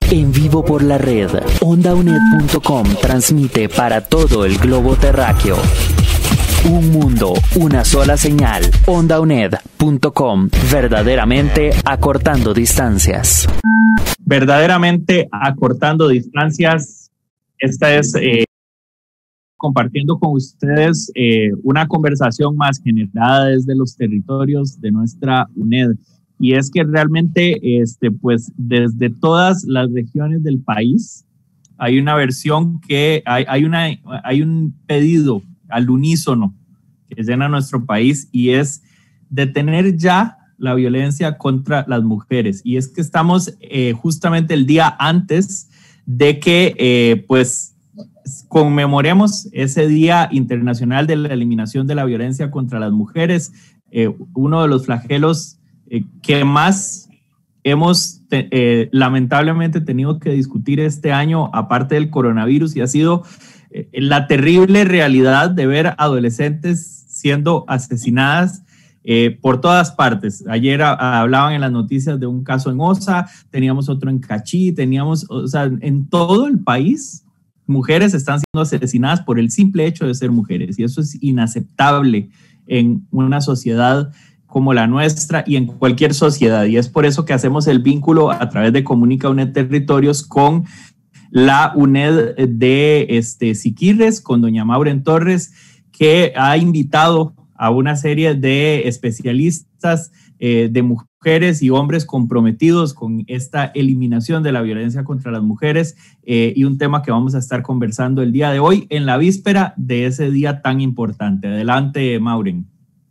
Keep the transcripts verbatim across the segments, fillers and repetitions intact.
En vivo por la red, onda u n e d punto com transmite para todo el globo terráqueo. Un mundo, una sola señal. onda u n e d punto com, verdaderamente acortando distancias. Verdaderamente acortando distancias. Esta es eh, compartiendo con ustedes eh, una conversación más generada desde los territorios de nuestra U N E D. Y es que realmente, este, pues, desde todas las regiones del país hay una versión que hay, hay, una, hay un pedido al unísono que llena nuestro país, y es detener ya la violencia contra las mujeres. Y es que estamos eh, justamente el día antes de que, eh, pues, conmemoremos ese Día Internacional de la Eliminación de la Violencia contra las Mujeres, eh, uno de los flagelos Eh, que más hemos te, eh, lamentablemente tenido que discutir este año, aparte del coronavirus, y ha sido eh, la terrible realidad de ver adolescentes siendo asesinadas eh, por todas partes. Ayer a, a, hablaban en las noticias de un caso en Osa, teníamos otro en Cachí, teníamos, o sea, en todo el país mujeres están siendo asesinadas por el simple hecho de ser mujeres, y eso es inaceptable en una sociedad como la nuestra y en cualquier sociedad. Y es por eso que hacemos el vínculo a través de Comunica U N E D Territorios con la U N E D de este, Siquirres, con doña Mauren Torres, que ha invitado a una serie de especialistas, eh, de mujeres y hombres comprometidos con esta eliminación de la violencia contra las mujeres, eh, y un tema que vamos a estar conversando el día de hoy en la víspera de ese día tan importante. Adelante, Mauren.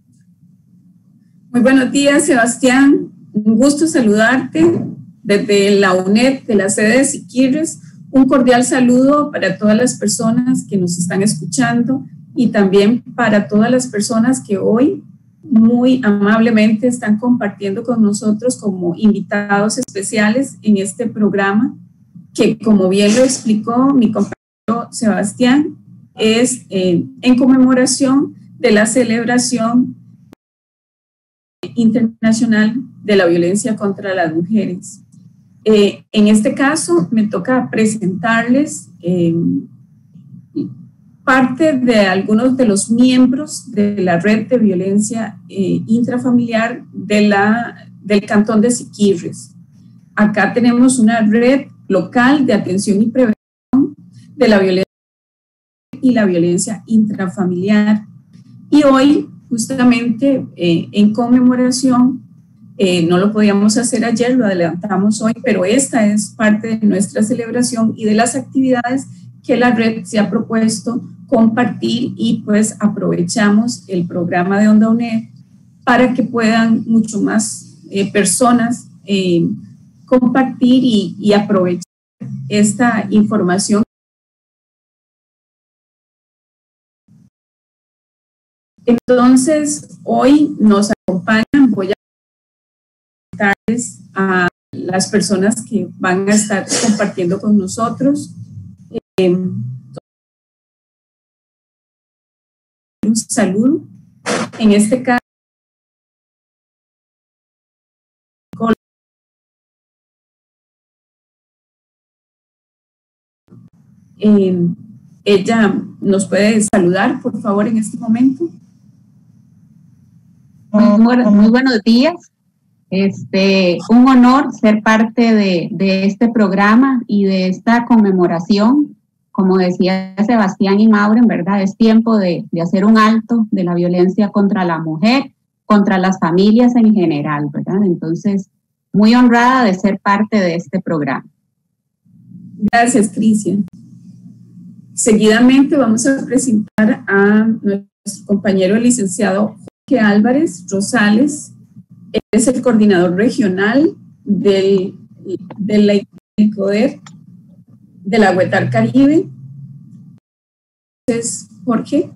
Muy buenos días, Sebastián. Un gusto saludarte desde la U N E D de la sede de Siquirres. Un cordial saludo para todas las personas que nos están escuchando y también para todas las personas que hoy muy amablemente están compartiendo con nosotros como invitados especiales en este programa, que, como bien lo explicó mi compañero Sebastián, es eh, en conmemoración de la celebración internacional de la violencia contra las mujeres. Eh, en este caso me toca presentarles eh, parte de algunos de los miembros de la red de violencia eh, intrafamiliar de la, del cantón de Siquirres. Acá tenemos una red local de atención y prevención de la violencia y la violencia intrafamiliar. Y hoy, justamente eh, en conmemoración, eh, no lo podíamos hacer ayer, lo adelantamos hoy, pero esta es parte de nuestra celebración y de las actividades que la red se ha propuesto compartir, y pues aprovechamos el programa de Onda U N E D para que puedan mucho más eh, personas eh, compartir y, y aprovechar esta información. Entonces, hoy nos acompañan, voy a presentarles a las personas que van a estar compartiendo con nosotros. Eh, un saludo. En este caso, eh, ella nos puede saludar, por favor, en este momento. Muy, bueno, muy buenos días. Este, un honor ser parte de, de este programa y de esta conmemoración. Como decía Sebastián y Mauren, ¿verdad? Es tiempo de, de hacer un alto de la violencia contra la mujer, contra las familias en general, ¿verdad? Entonces, muy honrada de ser parte de este programa. Gracias, Cristian. Seguidamente vamos a presentar a nuestro compañero el licenciado Jorge Álvarez Rosales. Él es el coordinador regional del, del ICODER de la Huetar Caribe. Entonces, Jorge.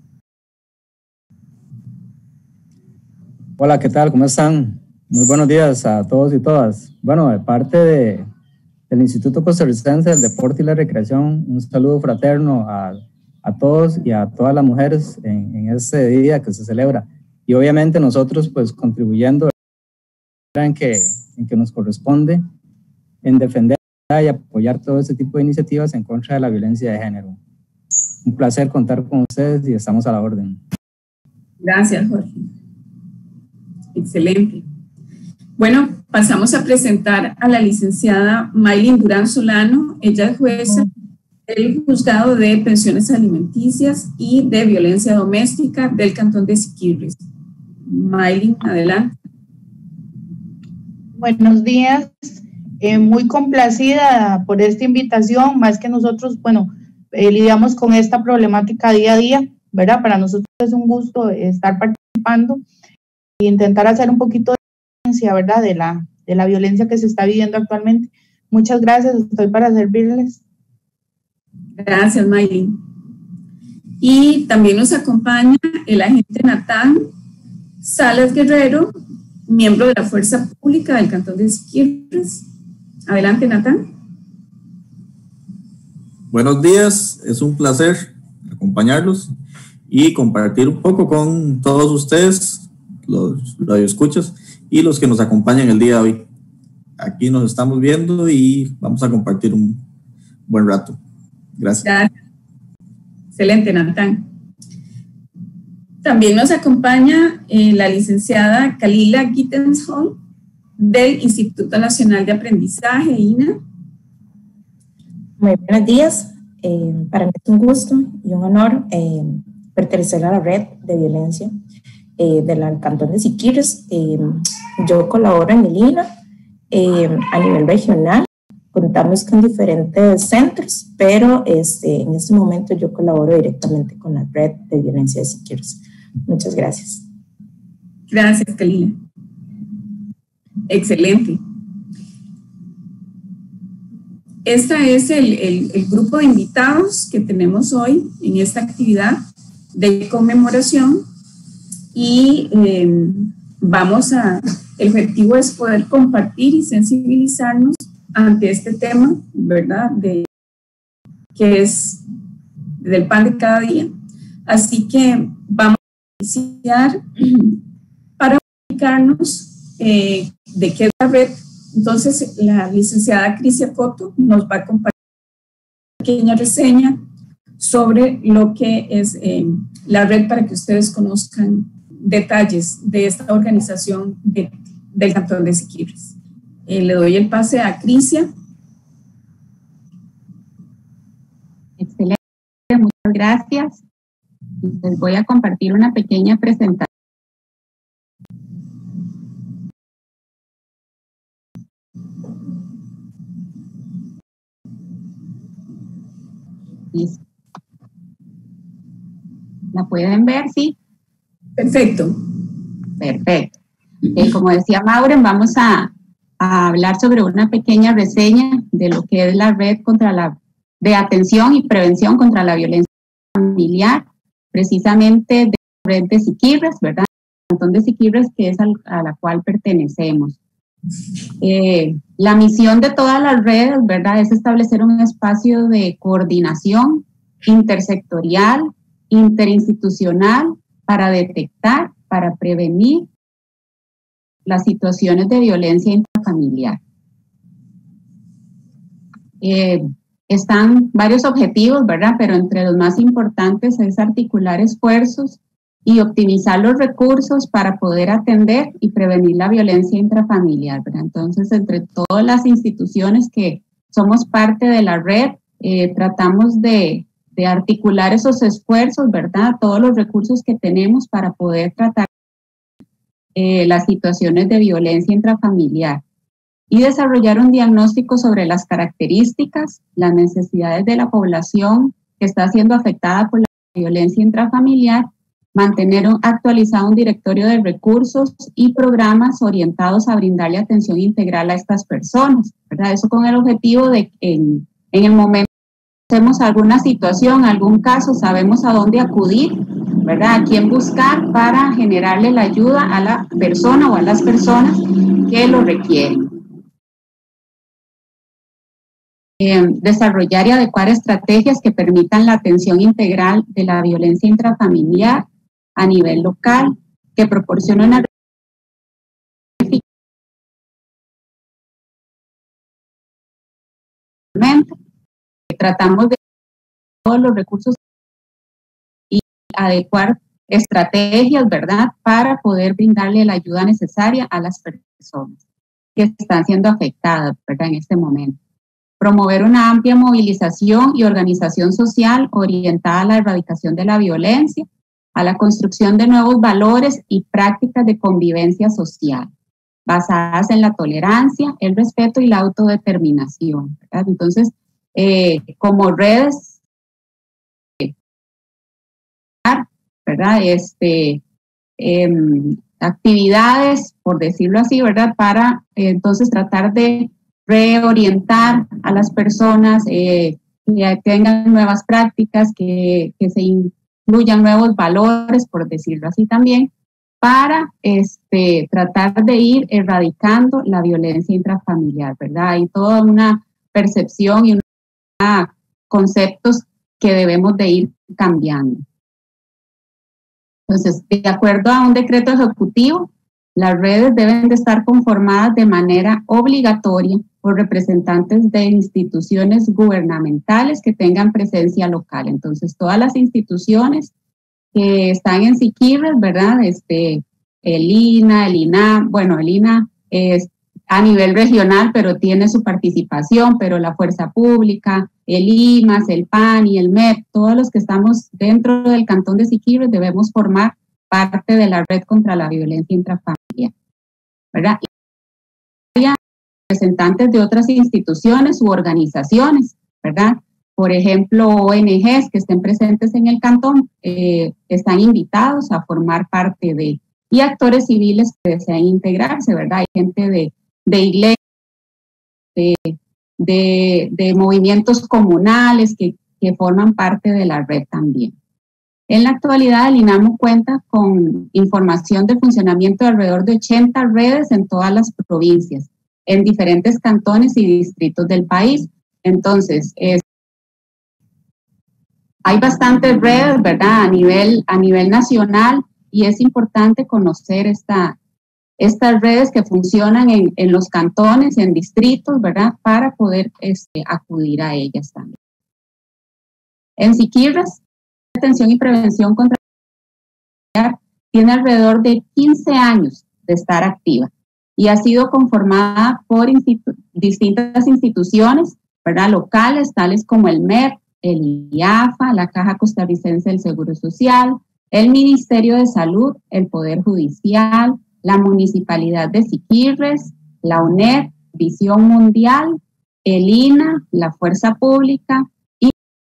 Hola, ¿qué tal? ¿Cómo están? Muy buenos días a todos y todas. Bueno, de parte de, del Instituto Costarricense del Deporte y la Recreación, un saludo fraterno a, a todos y a todas las mujeres en, en este día que se celebra. Y obviamente nosotros pues contribuyendo en que, en que nos corresponde en defender y apoyar todo este tipo de iniciativas en contra de la violencia de género. Un placer contar con ustedes y estamos a la orden. Gracias, Jorge. Excelente. Bueno, pasamos a presentar a la licenciada Maylin Durán Solano. Ella es jueza del Juzgado de Pensiones Alimenticias y de Violencia Doméstica del Cantón de Siquirres. Maylin, adelante. Buenos días. Eh, muy complacida por esta invitación, más que nosotros, bueno, eh, lidiamos con esta problemática día a día, ¿verdad? Para nosotros es un gusto estar participando e intentar hacer un poquito de conciencia, ¿verdad? De la, de la violencia que se está viviendo actualmente. Muchas gracias, estoy para servirles. Gracias, Maylin. Y también nos acompaña el agente Natán Salas Guerrero, miembro de la Fuerza Pública del Cantón de Siquirres. Adelante, Natán. Buenos días, es un placer acompañarlos y compartir un poco con todos ustedes, los radioescuchas y los que nos acompañan el día de hoy. Aquí nos estamos viendo y vamos a compartir un buen rato. Gracias. Gracias. Excelente, Natán. También nos acompaña eh, la licenciada Kalila Gittensholm del Instituto Nacional de Aprendizaje, I N A. Muy buenos días. Eh, para mí es un gusto y un honor eh, pertenecer a la red de violencia eh, del Cantón de Siquirres. Eh, yo colaboro en el I N A eh, a nivel regional. Contamos con diferentes centros, pero este, en este momento yo colaboro directamente con la red de violencia de Siquirres. Muchas gracias. Gracias, Kalila. Excelente. Este es el, el, el grupo de invitados que tenemos hoy en esta actividad de conmemoración y eh, vamos a, el objetivo es poder compartir y sensibilizarnos ante este tema, ¿verdad? De, que es del pan de cada día. Así que vamos a iniciar para explicarnos eh, de qué es la red. Entonces, la licenciada Crisia Coto nos va a compartir una pequeña reseña sobre lo que es eh, la red para que ustedes conozcan detalles de esta organización de, del Cantón de Siquirres. Eh, le doy el pase a Crisia. Excelente, muchas gracias. Les voy a compartir una pequeña presentación. Listo. ¿La pueden ver? Sí. Perfecto. Perfecto. Eh, como decía Maureen, vamos a, a hablar sobre una pequeña reseña de lo que es la red contra la, de atención y prevención contra la violencia familiar, precisamente de la red de Siquirres, ¿verdad? El Cantón de Siquirres, que es al, a la cual pertenecemos. Eh, la misión de todas las redes, ¿verdad?, es establecer un espacio de coordinación intersectorial, interinstitucional, para detectar, para prevenir las situaciones de violencia intrafamiliar. Eh, están varios objetivos, ¿verdad?, pero entre los más importantes es articular esfuerzos y optimizar los recursos para poder atender y prevenir la violencia intrafamiliar, ¿verdad? Entonces, entre todas las instituciones que somos parte de la red, eh, tratamos de, de articular esos esfuerzos, ¿verdad? Todos los recursos que tenemos para poder tratar eh, las situaciones de violencia intrafamiliar y desarrollar un diagnóstico sobre las características, las necesidades de la población que está siendo afectada por la violencia intrafamiliar, mantener un, actualizado un directorio de recursos y programas orientados a brindarle atención integral a estas personas, ¿verdad? Eso con el objetivo de que en, en el momento que hacemos alguna situación, algún caso, sabemos a dónde acudir, ¿verdad? A quién buscar para generarle la ayuda a la persona o a las personas que lo requieren. Eh, desarrollar y adecuar estrategias que permitan la atención integral de la violencia intrafamiliar a nivel local, que proporciona una tratamos de todos los recursos y adecuar estrategias, ¿verdad?, para poder brindarle la ayuda necesaria a las personas que están siendo afectadas, ¿verdad?, en este momento. Promover una amplia movilización y organización social orientada a la erradicación de la violencia, a la construcción de nuevos valores y prácticas de convivencia social, basadas en la tolerancia, el respeto y la autodeterminación, ¿verdad? Entonces, eh, como redes, ¿verdad? Este, eh, actividades, por decirlo así, ¿verdad? Para eh, entonces tratar de reorientar a las personas, eh, que tengan nuevas prácticas, que, que se incluyan nuevos valores, por decirlo así también, para este, tratar de ir erradicando la violencia intrafamiliar, ¿verdad? Hay toda una percepción y unos conceptos que debemos de ir cambiando. Entonces, de acuerdo a un decreto ejecutivo, las redes deben de estar conformadas de manera obligatoria por representantes de instituciones gubernamentales que tengan presencia local. Entonces, todas las instituciones que están en Siquirres, ¿verdad? Este, el I N A, el I N A, bueno, el I N A es a nivel regional, pero tiene su participación, pero la Fuerza Pública, el I M A S, el P A N y el M E P, todos los que estamos dentro del cantón de Siquirres debemos formar parte de la red contra la violencia intrafamiliar, ¿verdad? Y hay representantes de otras instituciones u organizaciones, ¿verdad? Por ejemplo, O N Ges que estén presentes en el cantón eh, están invitados a formar parte de, y actores civiles que desean integrarse, ¿verdad? Hay gente de, de iglesias, de, de, de movimientos comunales que, que forman parte de la red también. En la actualidad, el INAMU cuenta con información de funcionamiento de alrededor de ochenta redes en todas las provincias, en diferentes cantones y distritos del país. Entonces, es, hay bastantes redes, ¿verdad?, a nivel, a nivel nacional, y es importante conocer esta, estas redes que funcionan en, en los cantones, en distritos, ¿verdad?, para poder este, acudir a ellas también. En Siquirres, atención y prevención contra la violencia tiene alrededor de quince años de estar activa y ha sido conformada por institu distintas instituciones, ¿verdad?, locales, tales como el M E P, el I A F A, la Caja Costarricense del Seguro Social, el Ministerio de Salud, el Poder Judicial, la Municipalidad de Siquirres, la U N E D, Visión Mundial, el I N A, la Fuerza Pública y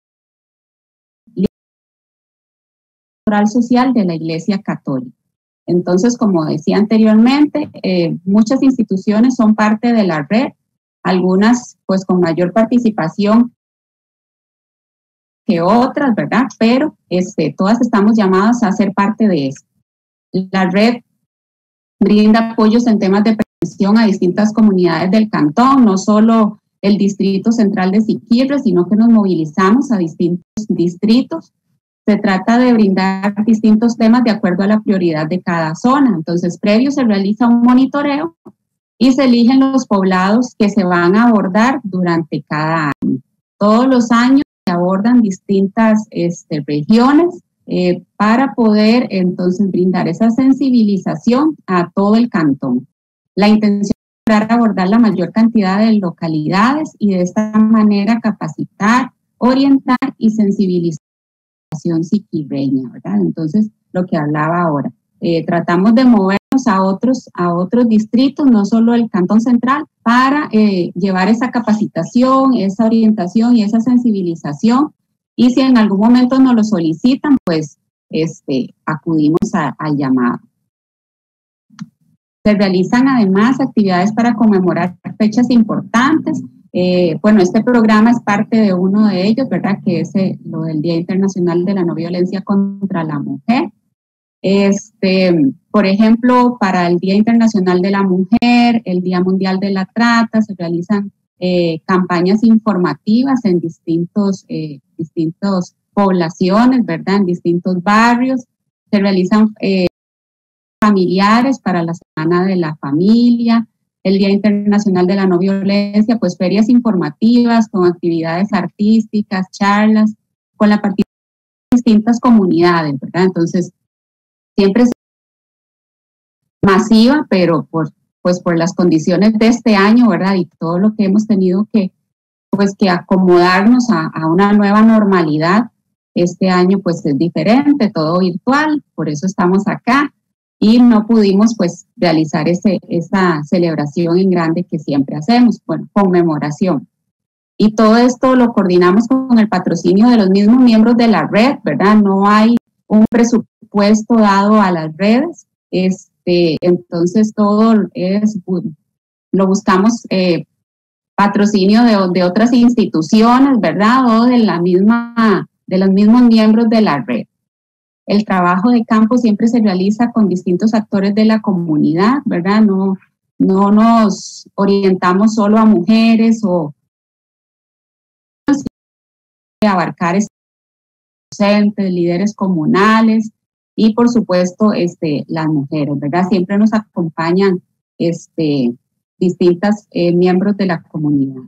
la Social de la Iglesia Católica. Entonces, como decía anteriormente, eh, muchas instituciones son parte de la red, algunas pues con mayor participación que otras, ¿verdad? Pero este, todas estamos llamadas a ser parte de esto. La red brinda apoyos en temas de prevención a distintas comunidades del cantón, no solo el Distrito Central de Siquirres, sino que nos movilizamos a distintos distritos. Se trata de brindar distintos temas de acuerdo a la prioridad de cada zona. Entonces, previo se realiza un monitoreo y se eligen los poblados que se van a abordar durante cada año. Todos los años se abordan distintas este, regiones eh, para poder entonces brindar esa sensibilización a todo el cantón. La intención es abordar la mayor cantidad de localidades y de esta manera capacitar, orientar y sensibilizar a la población siquirreña, ¿verdad? Entonces, lo que hablaba ahora, eh, tratamos de movernos a otros, a otros distritos, no solo el cantón central, para eh, llevar esa capacitación, esa orientación y esa sensibilización. Y si en algún momento nos lo solicitan, pues este, acudimos al llamado. Se realizan además actividades para conmemorar fechas importantes. Eh, bueno, este programa es parte de uno de ellos, ¿verdad? Que es eh, lo del Día Internacional de la No Violencia contra la Mujer. Este, por ejemplo, para el Día Internacional de la Mujer, el Día Mundial de la Trata, se realizan eh, campañas informativas en distintos, eh, distintos poblaciones, ¿verdad? En distintos barrios. Se realizan eh, familiares para la Semana de la Familia. el Día Internacional de la No Violencia, pues ferias informativas con actividades artísticas, charlas, con la participación de distintas comunidades, ¿verdad? Entonces, siempre es masiva, pero por, pues por las condiciones de este año, ¿verdad? Y todo lo que hemos tenido que, pues, que acomodarnos a, a una nueva normalidad. Este año pues es diferente, todo virtual, por eso estamos acá y no pudimos pues realizar ese, esa celebración en grande que siempre hacemos, bueno, conmemoración. Y todo esto lo coordinamos con el patrocinio de los mismos miembros de la red, ¿verdad? No hay un presupuesto dado a las redes, este, entonces todo es, lo buscamos eh, patrocinio de, de otras instituciones, ¿verdad? O de la misma... de los mismos miembros de la red. El trabajo de campo siempre se realiza con distintos actores de la comunidad, ¿verdad? No, no nos orientamos solo a mujeres o abarcar docentes, líderes comunales y por supuesto este, las mujeres, ¿verdad? Siempre nos acompañan este, distintos eh, miembros de la comunidad.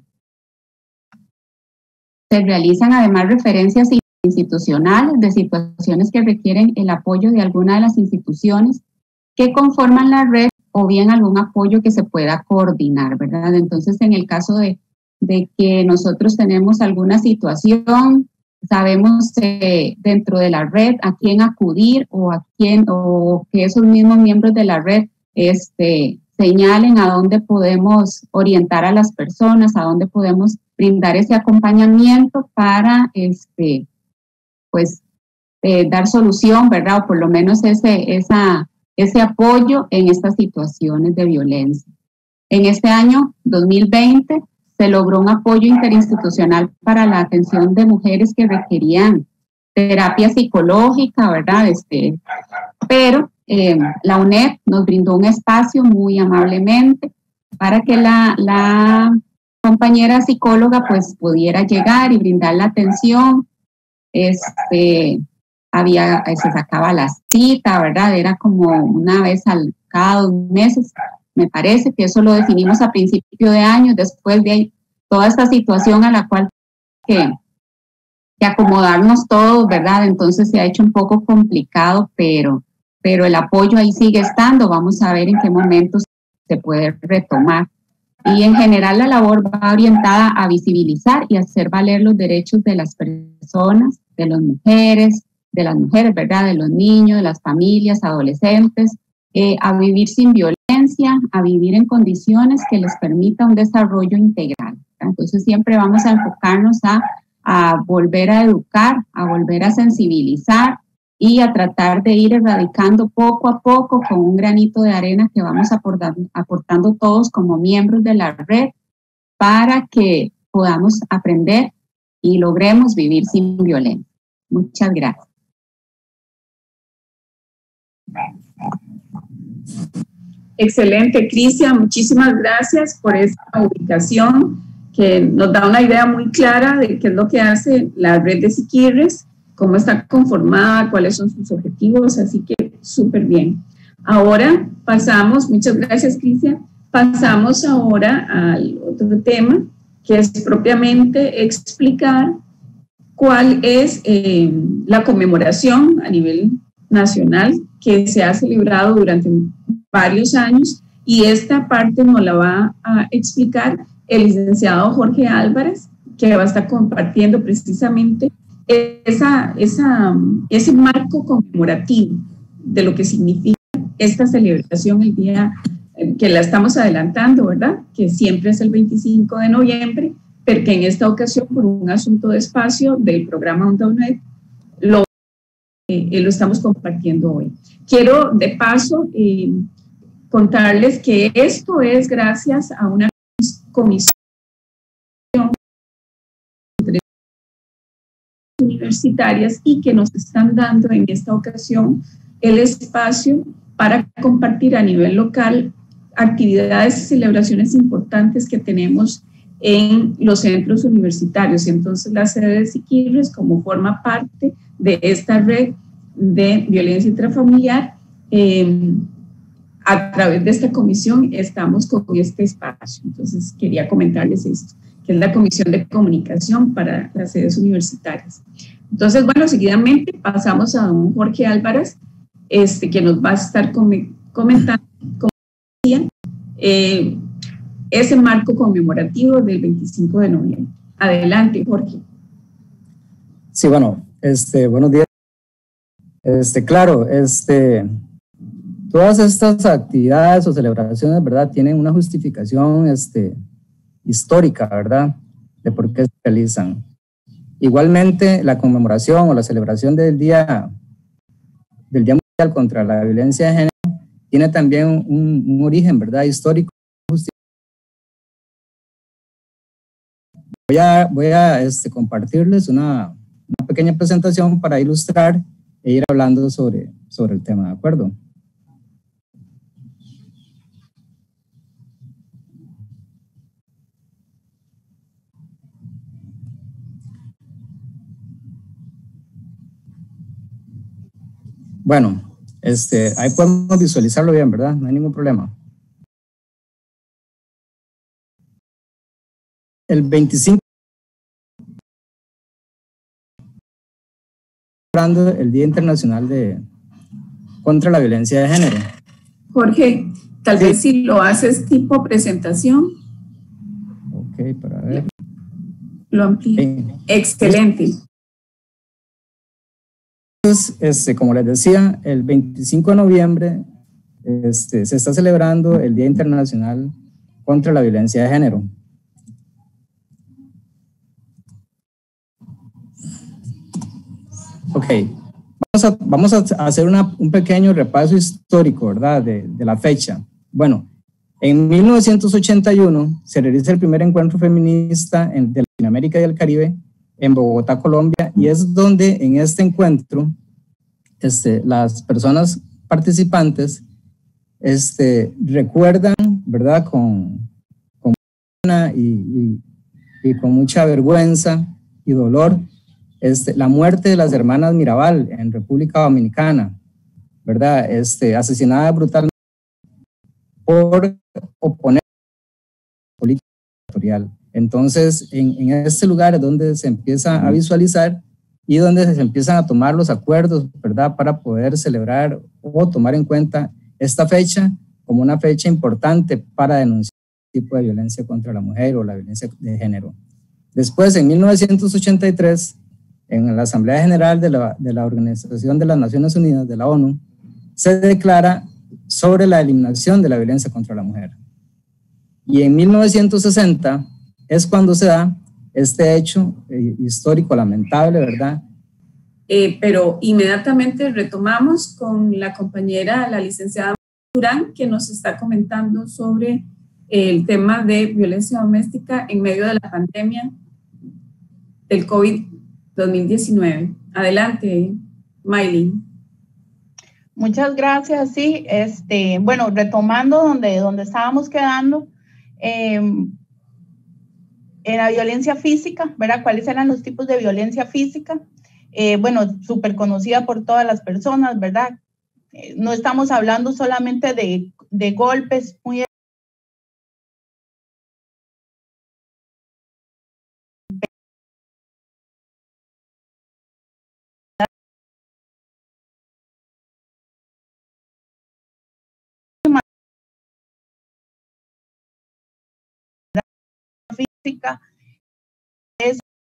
Se realizan además referencias institucionales de situaciones que requieren el apoyo de alguna de las instituciones que conforman la red o bien algún apoyo que se pueda coordinar, ¿verdad? Entonces, en el caso de, de que nosotros tenemos alguna situación, sabemos eh, dentro de la red a quién acudir o a quién, o que esos mismos miembros de la red este, señalen a dónde podemos orientar a las personas, a dónde podemos brindar ese acompañamiento para este, pues, eh, dar solución, ¿verdad? O por lo menos ese, esa, ese apoyo en estas situaciones de violencia. En este año dos mil veinte se logró un apoyo interinstitucional para la atención de mujeres que requerían terapia psicológica, ¿verdad? Este, pero eh, la U N E D nos brindó un espacio muy amablemente para que la, la compañera psicóloga pues pudiera llegar y brindar la atención. Este, había, se sacaba la cita, ¿verdad? Era como una vez al, cada dos meses, me parece que eso lo definimos a principio de año, después de ahí, toda esta situación a la cual que, que acomodarnos todos, ¿verdad? Entonces se ha hecho un poco complicado, pero, pero el apoyo ahí sigue estando, vamos a ver en qué momento se puede retomar. Y en general la labor va orientada a visibilizar y hacer valer los derechos de las personas, de las mujeres, de las mujeres, ¿verdad? De los niños, de las familias, adolescentes, eh, a vivir sin violencia, a vivir en condiciones que les permita un desarrollo integral. Entonces siempre vamos a enfocarnos a, a volver a educar, a volver a sensibilizar y a tratar de ir erradicando poco a poco con un granito de arena que vamos aportando, aportando todos como miembros de la red para que podamos aprender y logremos vivir sin violencia. Muchas gracias. Excelente, Cristian, muchísimas gracias por esta ubicación que nos da una idea muy clara de qué es lo que hace la red de Siquirres, cómo está conformada, cuáles son sus objetivos, así que súper bien. Ahora pasamos, muchas gracias, Cristian, pasamos ahora al otro tema, que es propiamente explicar cuál es eh, la conmemoración a nivel nacional que se ha celebrado durante varios años, y esta parte nos la va a explicar el licenciado Jorge Álvarez, que va a estar compartiendo precisamente esa, esa, ese marco conmemorativo de lo que significa esta celebración el día que la estamos adelantando, ¿verdad? Que siempre es el veinticinco de noviembre, pero que en esta ocasión, por un asunto de espacio del programa Onda U N E D, lo, eh, lo estamos compartiendo hoy. Quiero, de paso, eh, contarles que esto es gracias a una comisión universitarias y que nos están dando en esta ocasión el espacio para compartir a nivel local actividades y celebraciones importantes que tenemos en los centros universitarios. Entonces la sede de Siquirres, como forma parte de esta red de violencia intrafamiliar, eh, a través de esta comisión estamos con este espacio. Entonces, quería comentarles esto, que es la Comisión de Comunicación para las sedes universitarias. Entonces, bueno, seguidamente pasamos a don Jorge Álvarez, este, que nos va a estar comentando, como decía, eh, ese marco conmemorativo del veinticinco de noviembre. Adelante, Jorge. Sí, bueno, este, buenos días. Este, claro, este, todas estas actividades o celebraciones, ¿verdad?, tienen una justificación este, histórica, ¿verdad?, de por qué se realizan. Igualmente, la conmemoración o la celebración del Día, del Día Mundial contra la Violencia de Género tiene también un, un origen, ¿verdad?, histórico. Voy a, voy a este, compartirles una, una pequeña presentación para ilustrar e ir hablando sobre, sobre el tema, ¿de acuerdo? Bueno, este, ahí podemos visualizarlo bien, ¿verdad? No hay ningún problema. El veinticinco el Día Internacional de contra la Violencia de Género. Jorge, tal sí. vez si lo haces tipo presentación. Ok, para ver. Lo amplío. Sí. Excelente. Entonces, este, como les decía, el veinticinco de noviembre este, se está celebrando el Día Internacional contra la Violencia de Género. Ok, vamos a, vamos a hacer una, un pequeño repaso histórico, ¿verdad?, de, de la fecha. Bueno, en mil novecientos ochenta y uno se realiza el primer encuentro feminista en, de Latinoamérica y el Caribe en Bogotá, Colombia, y es donde en este encuentro este, las personas participantes este, recuerdan, ¿verdad?, con, con, una y, y, y con mucha vergüenza y dolor Este, la muerte de las hermanas Mirabal en República Dominicana, ¿verdad? Este, asesinada brutalmente por oponer a la política dictatorial. Entonces, en, en este lugar es donde se empieza a visualizar y donde se empiezan a tomar los acuerdos, ¿verdad?, para poder celebrar o tomar en cuenta esta fecha como una fecha importante para denunciar el tipo de violencia contra la mujer o la violencia de género. Después, en mil novecientos ochenta y tres, en la Asamblea General de la, de la Organización de las Naciones Unidas, de la ONU, se declara sobre la eliminación de la violencia contra la mujer. Y en mil novecientos sesenta es cuando se da este hecho eh, histórico lamentable, ¿verdad? Eh, pero inmediatamente retomamos con la compañera, la licenciada Durán, que nos está comentando sobre el tema de violencia doméstica en medio de la pandemia del COVID dos mil diecinueve. Adelante, Maylin. Muchas gracias, sí. Este, bueno, retomando donde, donde estábamos quedando, eh, en la violencia física, ¿verdad? ¿Cuáles eran los tipos de violencia física? Eh, bueno, súper conocida por todas las personas, ¿verdad? Eh, no estamos hablando solamente de, de golpes muy física, es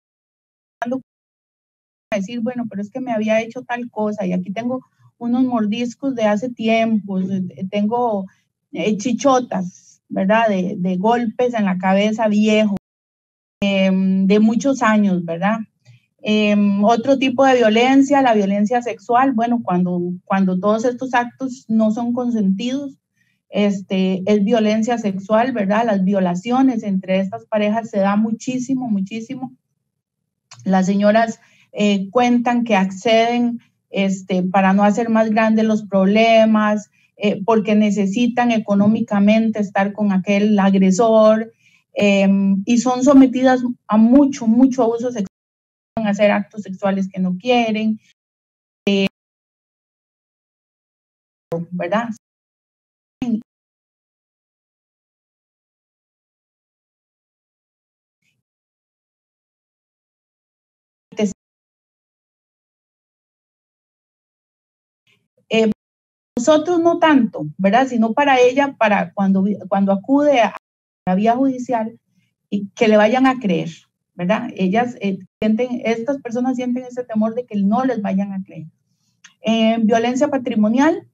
decir, bueno, pero es que me había hecho tal cosa y aquí tengo unos mordiscos de hace tiempo, tengo eh, chichotas, ¿verdad? De, de golpes en la cabeza viejos, eh, de muchos años, ¿verdad? Eh, otro tipo de violencia, la violencia sexual, bueno, cuando, cuando todos estos actos no son consentidos, este, es violencia sexual, ¿verdad? Las violaciones entre estas parejas se da muchísimo, muchísimo. Las señoras eh, cuentan que acceden este, para no hacer más grandes los problemas, eh, porque necesitan económicamente estar con aquel agresor eh, y son sometidas a mucho, mucho abuso sexual, a hacer actos sexuales que no quieren, eh, ¿verdad? Eh, nosotros no tanto, ¿verdad? Sino para ella, para cuando, cuando acude a la vía judicial, y que le vayan a creer, ¿verdad? Ellas eh, sienten, estas personas sienten ese temor de que no les vayan a creer. En eh, violencia patrimonial,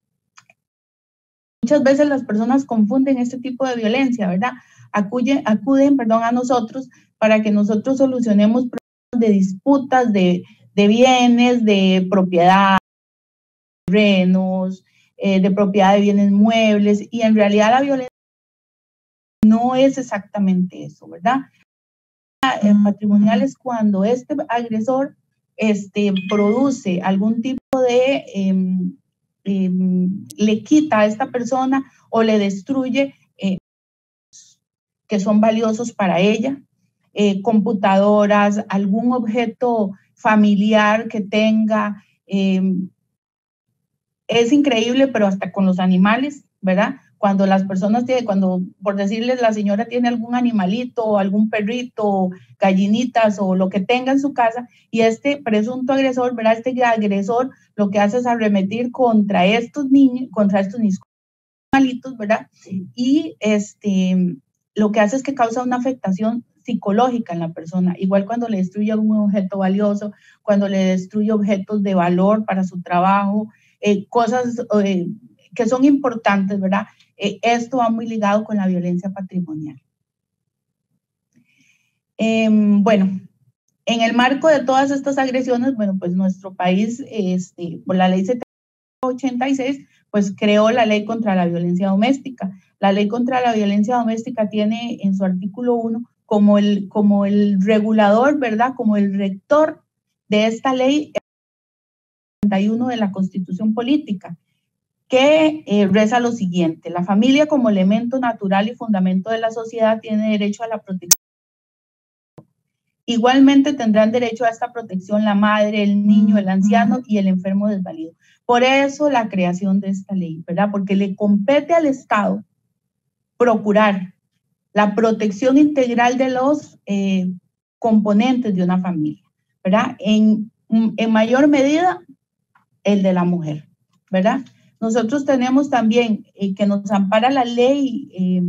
muchas veces las personas confunden este tipo de violencia, ¿verdad? Acuden, acuden perdón, a nosotros para que nosotros solucionemos problemas de disputas de, de bienes, de propiedad, de terrenos, eh, de propiedad de bienes muebles, y en realidad la violencia no es exactamente eso, ¿verdad? El patrimonial es cuando este agresor este, produce algún tipo de, eh, eh, le quita a esta persona o le destruye eh, que son valiosos para ella, eh, computadoras, algún objeto familiar que tenga. Eh, es increíble, pero hasta con los animales, ¿verdad? Cuando las personas tienen, cuando por decirles la señora tiene algún animalito o algún perrito, gallinitas o lo que tenga en su casa, y este presunto agresor, ¿verdad? Este agresor lo que hace es arremeter contra estos niños, contra estos niños, animalitos, ¿verdad? Y este, lo que hace es que causa una afectación psicológica en la persona, igual cuando le destruye un objeto valioso, cuando le destruye objetos de valor para su trabajo, eh, cosas eh, que son importantes, ¿verdad? Eh, esto va muy ligado con la violencia patrimonial. Eh, bueno, en el marco de todas estas agresiones, bueno, pues nuestro país, este, por la ley setecientos ochenta y seis, pues creó la ley contra la violencia doméstica. La ley contra la violencia doméstica tiene en su artículo uno como el, como el regulador, ¿verdad? Como el rector de esta ley, el treinta y uno de la Constitución Política, que eh, reza lo siguiente: la familia como elemento natural y fundamento de la sociedad tiene derecho a la protección. Igualmente tendrán derecho a esta protección la madre, el niño, el anciano y el enfermo desvalido. Por eso la creación de esta ley, ¿verdad? Porque le compete al Estado procurar la protección integral de los eh, componentes de una familia, ¿verdad? En, en mayor medida, el de la mujer, ¿verdad? Nosotros tenemos también eh, que nos ampara la ley, eh,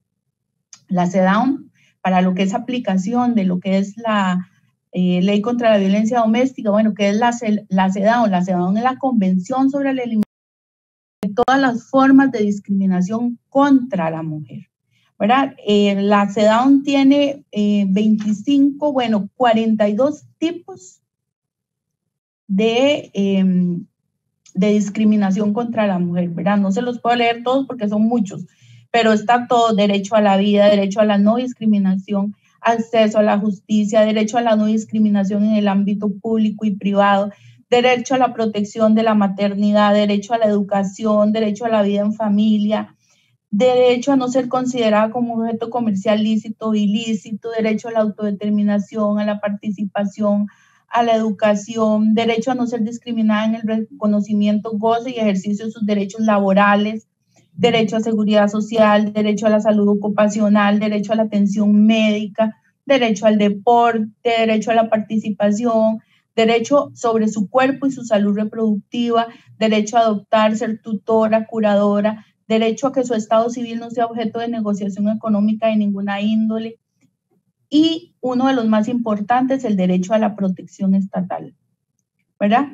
la CEDAW, para lo que es aplicación de lo que es la eh, ley contra la violencia doméstica, bueno, que es la, la CEDAW. La CEDAW es la Convención sobre la eliminación de todas las formas de discriminación contra la mujer, ¿verdad? Eh, la CEDAW tiene eh, veinticinco, bueno, cuarenta y dos tipos de... Eh, de discriminación contra la mujer, ¿verdad? No se los puedo leer todos porque son muchos, pero está todo: derecho a la vida, derecho a la no discriminación, acceso a la justicia, derecho a la no discriminación en el ámbito público y privado, derecho a la protección de la maternidad, derecho a la educación, derecho a la vida en familia, derecho a no ser considerada como un objeto comercial lícito o ilícito, derecho a la autodeterminación, a la participación, a la educación, derecho a no ser discriminada en el reconocimiento, goce y ejercicio de sus derechos laborales, derecho a seguridad social, derecho a la salud ocupacional, derecho a la atención médica, derecho al deporte, derecho a la participación, derecho sobre su cuerpo y su salud reproductiva, derecho a adoptar, ser tutora, curadora, derecho a que su estado civil no sea objeto de negociación económica de ninguna índole, y uno de los más importantes, el derecho a la protección estatal, ¿verdad?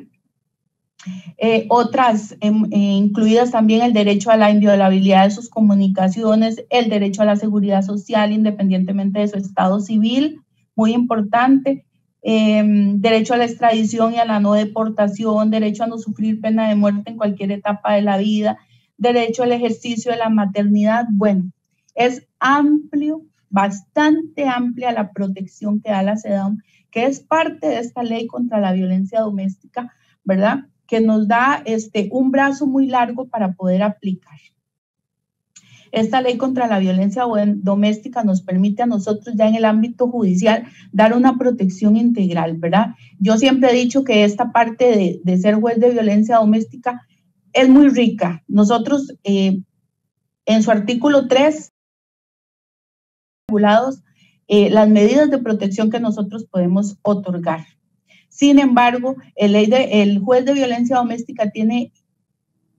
Eh, otras, eh, incluidas también el derecho a la inviolabilidad de sus comunicaciones, el derecho a la seguridad social independientemente de su estado civil, muy importante, eh, derecho a la extradición y a la no deportación, derecho a no sufrir pena de muerte en cualquier etapa de la vida, derecho al ejercicio de la maternidad. Bueno, es amplio, bastante amplia la protección que da la CEDAW, que es parte de esta ley contra la violencia doméstica, ¿verdad? Que nos da este, un brazo muy largo para poder aplicar. Esta ley contra la violencia doméstica nos permite a nosotros ya en el ámbito judicial dar una protección integral, ¿verdad? Yo siempre he dicho que esta parte de, de ser juez de violencia doméstica es muy rica. Nosotros, eh, en su artículo tres, regulados eh, las medidas de protección que nosotros podemos otorgar. Sin embargo, el, ley de, el juez de violencia doméstica tiene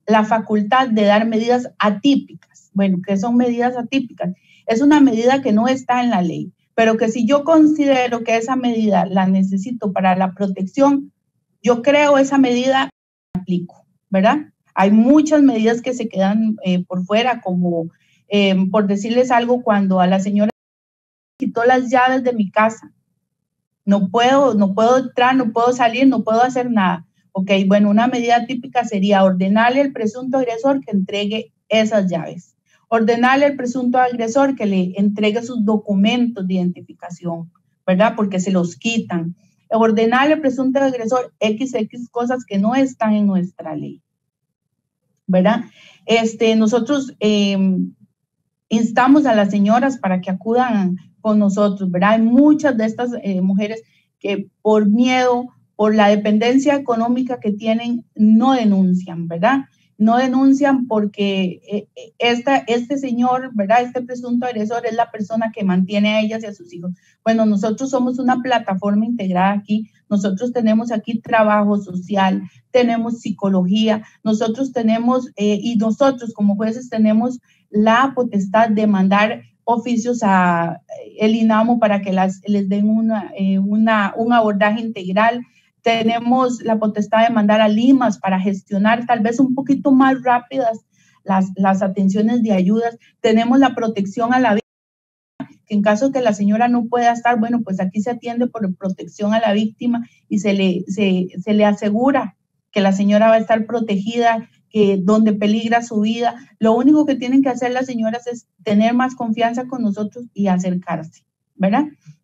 la facultad de dar medidas atípicas. Bueno, ¿qué son medidas atípicas? Es una medida que no está en la ley, pero que si yo considero que esa medida la necesito para la protección, yo creo esa medida, la aplico, ¿verdad? Hay muchas medidas que se quedan eh, por fuera, como eh, por decirles algo, cuando a la señora quitó las llaves de mi casa, no puedo, no puedo entrar, no puedo salir, no puedo hacer nada. Ok, bueno, una medida típica sería ordenarle al presunto agresor que entregue esas llaves. Ordenarle al presunto agresor que le entregue sus documentos de identificación, ¿verdad? Porque se los quitan. Ordenarle al presunto agresor equis equis cosas que no están en nuestra ley, ¿verdad? Este, nosotros eh, instamos a las señoras para que acudan con nosotros, ¿verdad? Hay muchas de estas eh, mujeres que por miedo, por la dependencia económica que tienen, no denuncian, ¿verdad? No denuncian porque eh, esta, este señor, ¿verdad? Este presunto agresor es la persona que mantiene a ellas y a sus hijos. Bueno, nosotros somos una plataforma integrada aquí, nosotros tenemos aquí trabajo social, tenemos psicología, nosotros tenemos, eh, y nosotros como jueces tenemos la potestad de mandar oficios a el INAMO para que las, les den una, eh, una, un abordaje integral. Tenemos la potestad de mandar a Limas para gestionar tal vez un poquito más rápidas las, las atenciones de ayudas. Tenemos la protección a la víctima, que en caso que la señora no pueda estar, bueno, pues aquí se atiende por protección a la víctima y se le, se, se le asegura que la señora va a estar protegida, que donde peligra su vida. Lo único que tienen que hacer las señoras es tener más confianza con nosotros y acercarse, ¿verdad?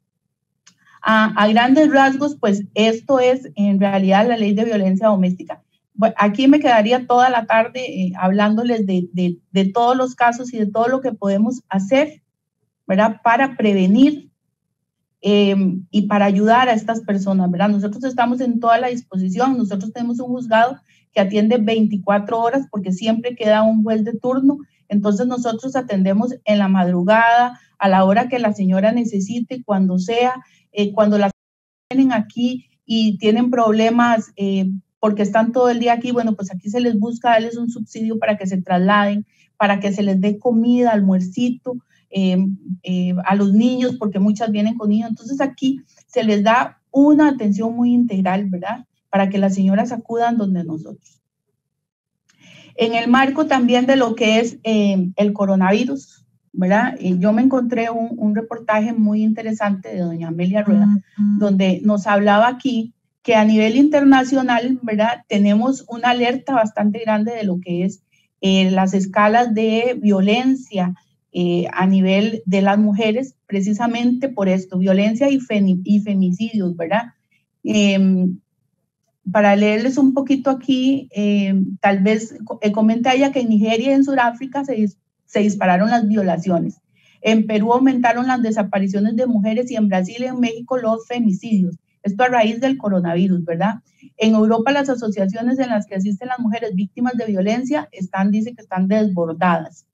A, a grandes rasgos, pues esto es en realidad la ley de violencia doméstica. Bueno, aquí me quedaría toda la tarde eh, hablándoles de, de, de todos los casos y de todo lo que podemos hacer, ¿verdad? Para prevenir eh, y para ayudar a estas personas, ¿verdad? Nosotros estamos en toda la disposición, nosotros tenemos un juzgado que atiende veinticuatro horas porque siempre queda un juez de turno, entonces nosotros atendemos en la madrugada, a la hora que la señora necesite, cuando sea, eh, cuando las vienen aquí y tienen problemas eh, porque están todo el día aquí, bueno, pues aquí se les busca darles un subsidio para que se trasladen, para que se les dé comida, almuercito, eh, eh, a los niños, porque muchas vienen con niños, entonces aquí se les da una atención muy integral, ¿verdad? Para que las señoras acudan donde nosotros. En el marco también de lo que es eh, el coronavirus, ¿verdad? Eh, yo me encontré un, un reportaje muy interesante de doña Amelia Rueda, uh-huh. donde nos hablaba aquí que a nivel internacional, ¿verdad? Tenemos una alerta bastante grande de lo que es eh, las escalas de violencia eh, a nivel de las mujeres, precisamente por esto, violencia y, femi y femicidios, ¿verdad? Eh, Para leerles un poquito aquí, eh, tal vez eh, comenté a ella que en Nigeria y en Sudáfrica se, se dispararon las violaciones. En Perú aumentaron las desapariciones de mujeres y en Brasil y en México los femicidios. Esto a raíz del coronavirus, ¿verdad? En Europa las asociaciones en las que asisten las mujeres víctimas de violencia están, dice que están desbordadas.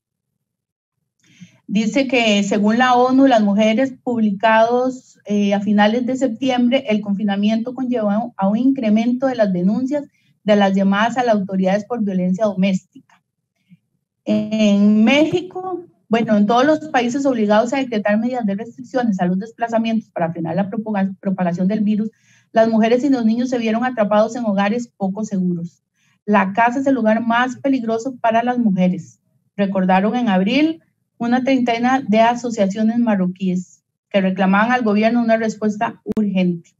Dice que según la ONU, las mujeres publicados eh, a finales de septiembre, el confinamiento conllevó a un incremento de las denuncias de las llamadas a las autoridades por violencia doméstica. En México, bueno, en todos los países obligados a decretar medidas de restricciones a los desplazamientos para frenar la propagación del virus, las mujeres y los niños se vieron atrapados en hogares poco seguros. La casa es el lugar más peligroso para las mujeres. Recordaron en abril una treintena de asociaciones marroquíes que reclamaban al gobierno una respuesta urgente.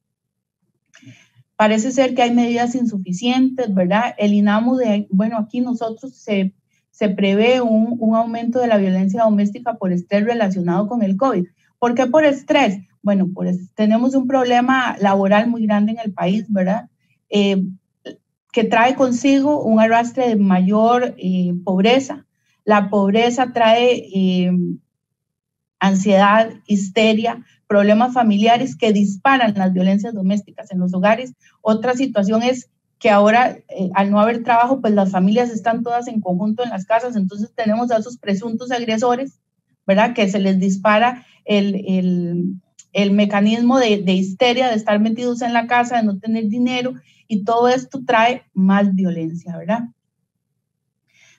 Parece ser que hay medidas insuficientes, ¿verdad? El INAMO, de, bueno, aquí nosotros se, se prevé un, un aumento de la violencia doméstica por estrés relacionado con el COVID. ¿Por qué por estrés? Bueno, pues tenemos un problema laboral muy grande en el país, ¿verdad? Eh, que trae consigo un arrastre de mayor eh, pobreza. La pobreza trae eh, ansiedad, histeria, problemas familiares que disparan las violencias domésticas en los hogares. Otra situación es que ahora, eh, al no haber trabajo, pues las familias están todas en conjunto en las casas, entonces tenemos a esos presuntos agresores, ¿verdad? Que se les dispara el, el, el mecanismo de, de histeria, de estar metidos en la casa, de no tener dinero, y todo esto trae más violencia, ¿verdad?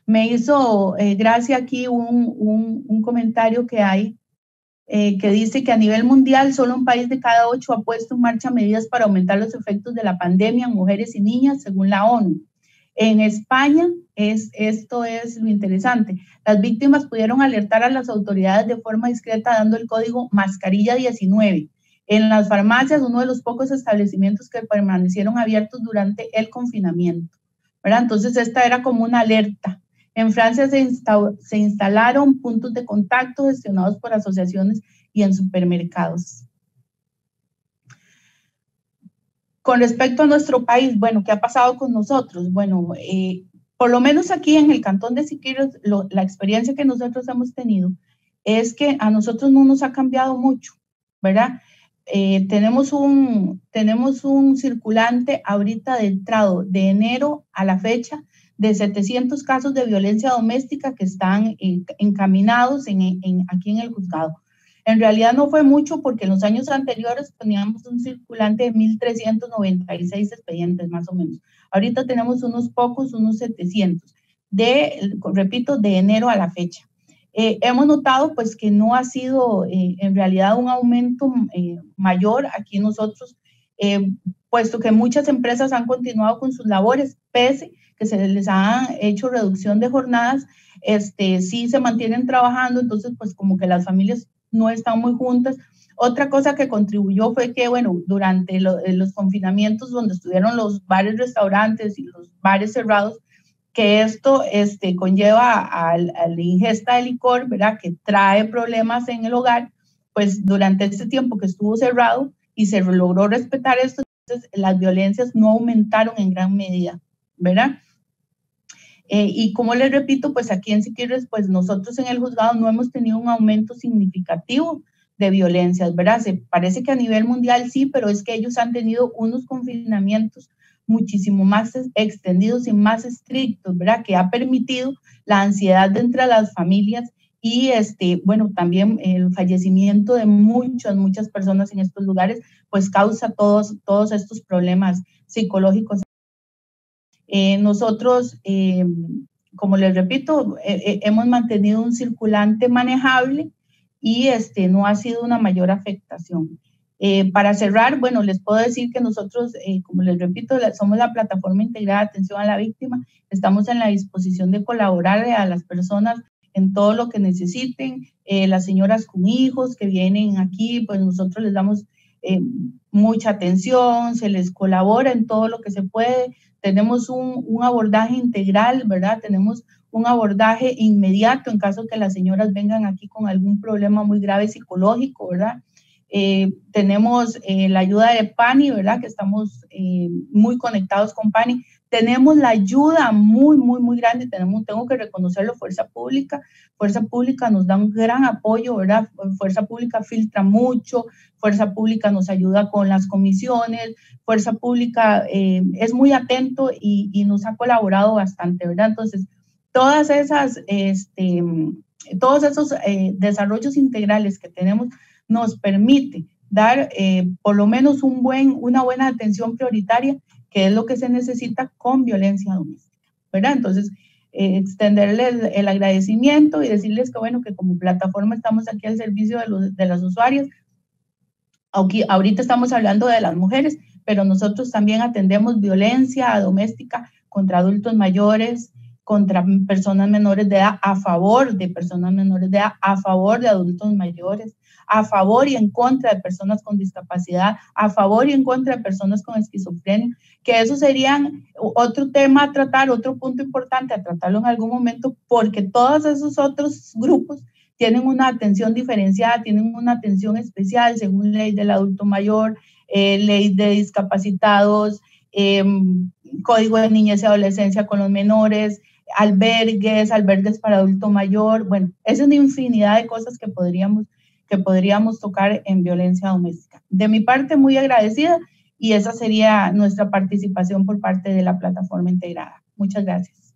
Me hizo eh, gracia aquí un, un, un comentario que hay eh, que dice que a nivel mundial solo un país de cada ocho ha puesto en marcha medidas para aumentar los efectos de la pandemia en mujeres y niñas, según la ONU. En España, es, esto es lo interesante, las víctimas pudieron alertar a las autoridades de forma discreta dando el código mascarilla diecinueve. En las farmacias, uno de los pocos establecimientos que permanecieron abiertos durante el confinamiento, ¿verdad? Entonces, esta era como una alerta. En Francia se, insta se instalaron puntos de contacto gestionados por asociaciones y en supermercados. Con respecto a nuestro país, bueno, ¿qué ha pasado con nosotros? Bueno, eh, por lo menos aquí en el Cantón de Siquirres, lo, la experiencia que nosotros hemos tenido es que a nosotros no nos ha cambiado mucho, ¿verdad? Eh, tenemos, un, tenemos un circulante ahorita de entrado de enero a la fecha de setecientos casos de violencia doméstica que están eh, encaminados en, en, aquí en el juzgado. En realidad no fue mucho porque en los años anteriores teníamos un circulante de mil trescientos noventa y seis expedientes más o menos. Ahorita tenemos unos pocos, unos setecientos, de, repito, de enero a la fecha. Eh, hemos notado pues que no ha sido eh, en realidad un aumento eh, mayor aquí nosotros, eh, puesto que muchas empresas han continuado con sus labores, pese que se les ha hecho reducción de jornadas, este, sí se mantienen trabajando, entonces pues como que las familias no están muy juntas. Otra cosa que contribuyó fue que, bueno, durante lo, los confinamientos donde estuvieron los bares, restaurantes y los bares cerrados, que esto este, conlleva a, a la ingesta de licor, ¿verdad?, que trae problemas en el hogar, pues durante este tiempo que estuvo cerrado y se logró respetar esto, entonces las violencias no aumentaron en gran medida, ¿verdad? Eh, y como les repito, pues aquí en Siquirres, pues nosotros en el juzgado no hemos tenido un aumento significativo de violencias, ¿verdad? Se parece que a nivel mundial sí, pero es que ellos han tenido unos confinamientos muchísimo más extendidos y más estrictos, ¿verdad? Que ha permitido la ansiedad de entre las familias y, este, bueno, también el fallecimiento de muchas, muchas personas en estos lugares, pues causa todos, todos estos problemas psicológicos. Eh, nosotros, eh, como les repito, eh, eh, hemos mantenido un circulante manejable y este, no ha sido una mayor afectación. Eh, para cerrar, bueno, les puedo decir que nosotros, eh, como les repito, la, somos la plataforma integrada de atención a la víctima, estamos en la disposición de colaborar a las personas en todo lo que necesiten, eh, las señoras con hijos que vienen aquí, pues nosotros les damos eh, mucha atención, se les colabora en todo lo que se puede. Tenemos un, un abordaje integral, ¿verdad? Tenemos un abordaje inmediato en caso que las señoras vengan aquí con algún problema muy grave psicológico, ¿verdad? Eh, tenemos eh, la ayuda de PANI, ¿verdad? Que estamos eh, muy conectados con PANI. Tenemos la ayuda muy, muy, muy grande. Tenemos, tengo que reconocerlo, Fuerza Pública. Fuerza Pública nos da un gran apoyo, ¿verdad? Fuerza Pública filtra mucho. Fuerza Pública nos ayuda con las comisiones. Fuerza Pública eh, es muy atento y, y nos ha colaborado bastante, ¿verdad? Entonces, todas esas, este, todos esos eh, desarrollos integrales que tenemos nos permite dar eh, por lo menos un buen, una buena atención prioritaria, que es lo que se necesita con violencia doméstica, ¿verdad? Entonces, eh, extenderles el, el agradecimiento y decirles que, bueno, que como plataforma estamos aquí al servicio de, los, de las usuarias. Aunque ahorita estamos hablando de las mujeres, pero nosotros también atendemos violencia doméstica contra adultos mayores, contra personas menores de edad, a favor de personas menores de edad, a favor de adultos mayores, a favor y en contra de personas con discapacidad, a favor y en contra de personas con esquizofrenia, que eso serían otro tema a tratar, otro punto importante a tratarlo en algún momento, porque todos esos otros grupos tienen una atención diferenciada, tienen una atención especial según ley del adulto mayor, eh, ley de discapacitados, eh, código de niñez y adolescencia con los menores, albergues, albergues para adulto mayor. Bueno, es una infinidad de cosas que podríamos, que podríamos tocar en violencia doméstica. De mi parte, muy agradecida, y esa sería nuestra participación por parte de la plataforma integrada. Muchas gracias.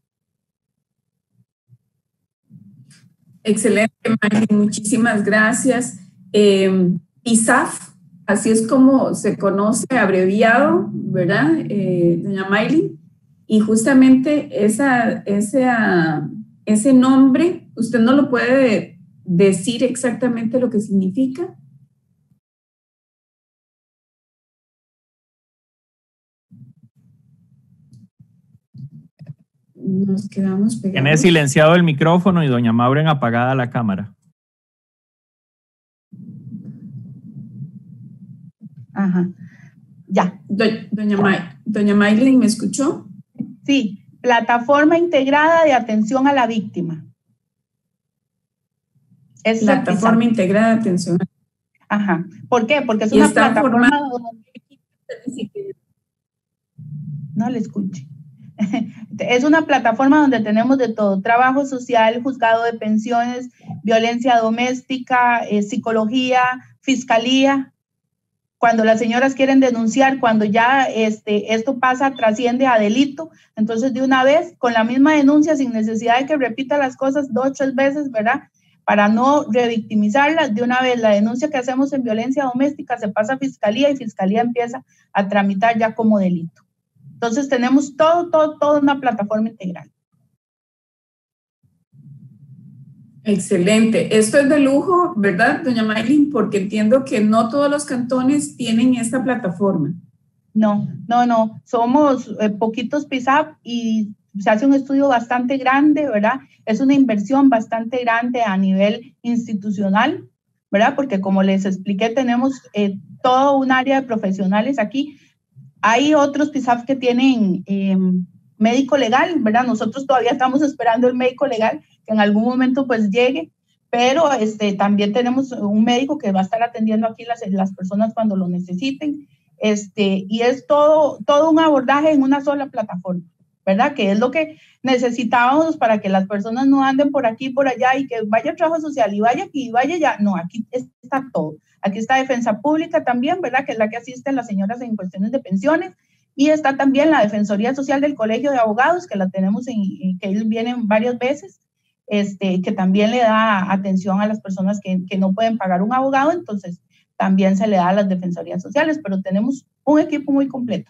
Excelente, Maggie, muchísimas gracias. Eh, I S A F, así es como se conoce abreviado, ¿verdad, eh, doña Maylin? y justamente esa, esa, ese nombre, ¿usted no lo puede decir exactamente lo que significa? Nos quedamos pegados. Tiene silenciado el micrófono y doña Maureen apagada la cámara. Ajá. Ya. Doña, May, doña Maylin, ¿me escuchó? Sí, plataforma integrada de atención a la víctima. Es plataforma integrada de atención. Ajá. ¿Por qué? Porque es una plataforma donde... No le escuche. Es una plataforma donde tenemos de todo: trabajo social, juzgado de pensiones, violencia doméstica, eh, psicología, fiscalía. Cuando las señoras quieren denunciar, cuando ya este, esto pasa, trasciende a delito, entonces de una vez, con la misma denuncia, sin necesidad de que repita las cosas dos o tres veces, ¿verdad? Para no revictimizarlas, de una vez la denuncia que hacemos en violencia doméstica se pasa a fiscalía y fiscalía empieza a tramitar ya como delito. Entonces tenemos todo, todo, toda una plataforma integral. Excelente. Esto es de lujo, ¿verdad, doña Maylin? Porque entiendo que no todos los cantones tienen esta plataforma. No, no, no. Somos eh, poquitos P I S A P y se hace un estudio bastante grande, ¿verdad? Es una inversión bastante grande a nivel institucional, ¿verdad? Porque como les expliqué, tenemos eh, todo un área de profesionales aquí. Hay otros P I S A P que tienen eh, médico legal, ¿verdad? Nosotros todavía estamos esperando el médico legal, que en algún momento pues llegue, pero este, también tenemos un médico que va a estar atendiendo aquí las, las personas cuando lo necesiten, este, y es todo, todo un abordaje en una sola plataforma, ¿verdad? Que es lo que necesitábamos para que las personas no anden por aquí, por allá, y que vaya el trabajo social y vaya aquí y vaya allá. No, aquí está todo. Aquí está Defensa Pública también, ¿verdad? Que es la que asiste a las señoras en cuestiones de pensiones, y está también la Defensoría Social del Colegio de Abogados, que la tenemos en, que vienen varias veces, este, que también le da atención a las personas que, que no pueden pagar un abogado, entonces también se le da a las defensorías sociales, pero tenemos un equipo muy completo.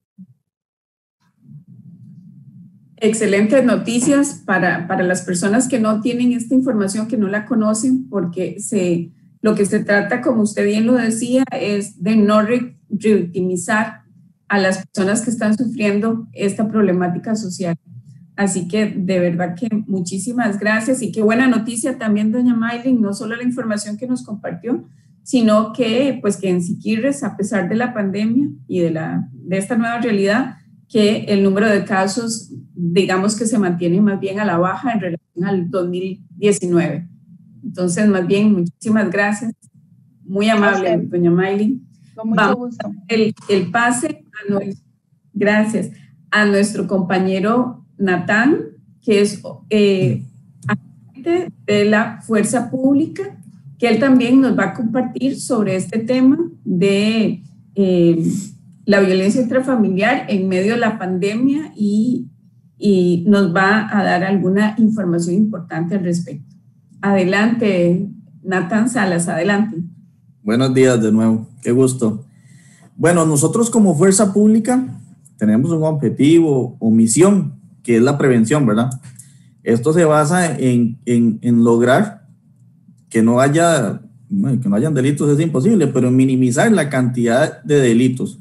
Excelentes noticias para, para las personas que no tienen esta información, que no la conocen, porque se, lo que se trata, como usted bien lo decía, es de no revictimizar a las personas que están sufriendo esta problemática social. Así que de verdad que muchísimas gracias, y qué buena noticia también, doña Maylin, no solo la información que nos compartió, sino que pues que en Siquirres, a pesar de la pandemia y de, la, de esta nueva realidad, que el número de casos, digamos que se mantiene más bien a la baja en relación al dos mil diecinueve. Entonces, más bien, muchísimas gracias. Muy amable, doña Maylin. Con mucho Vamos gusto. El, el pase a nuestro, gracias, a nuestro compañero Natán, que es eh, agente de la Fuerza Pública, que él también nos va a compartir sobre este tema de eh, la violencia intrafamiliar en medio de la pandemia, y, y nos va a dar alguna información importante al respecto. Adelante, Natán Salas, adelante. Buenos días de nuevo, qué gusto. Bueno, nosotros como Fuerza Pública tenemos un objetivo o misión, que es la prevención, ¿verdad? Esto se basa en, en, en lograr que no haya, bueno, que no hayan delitos, es imposible, pero en minimizar la cantidad de delitos.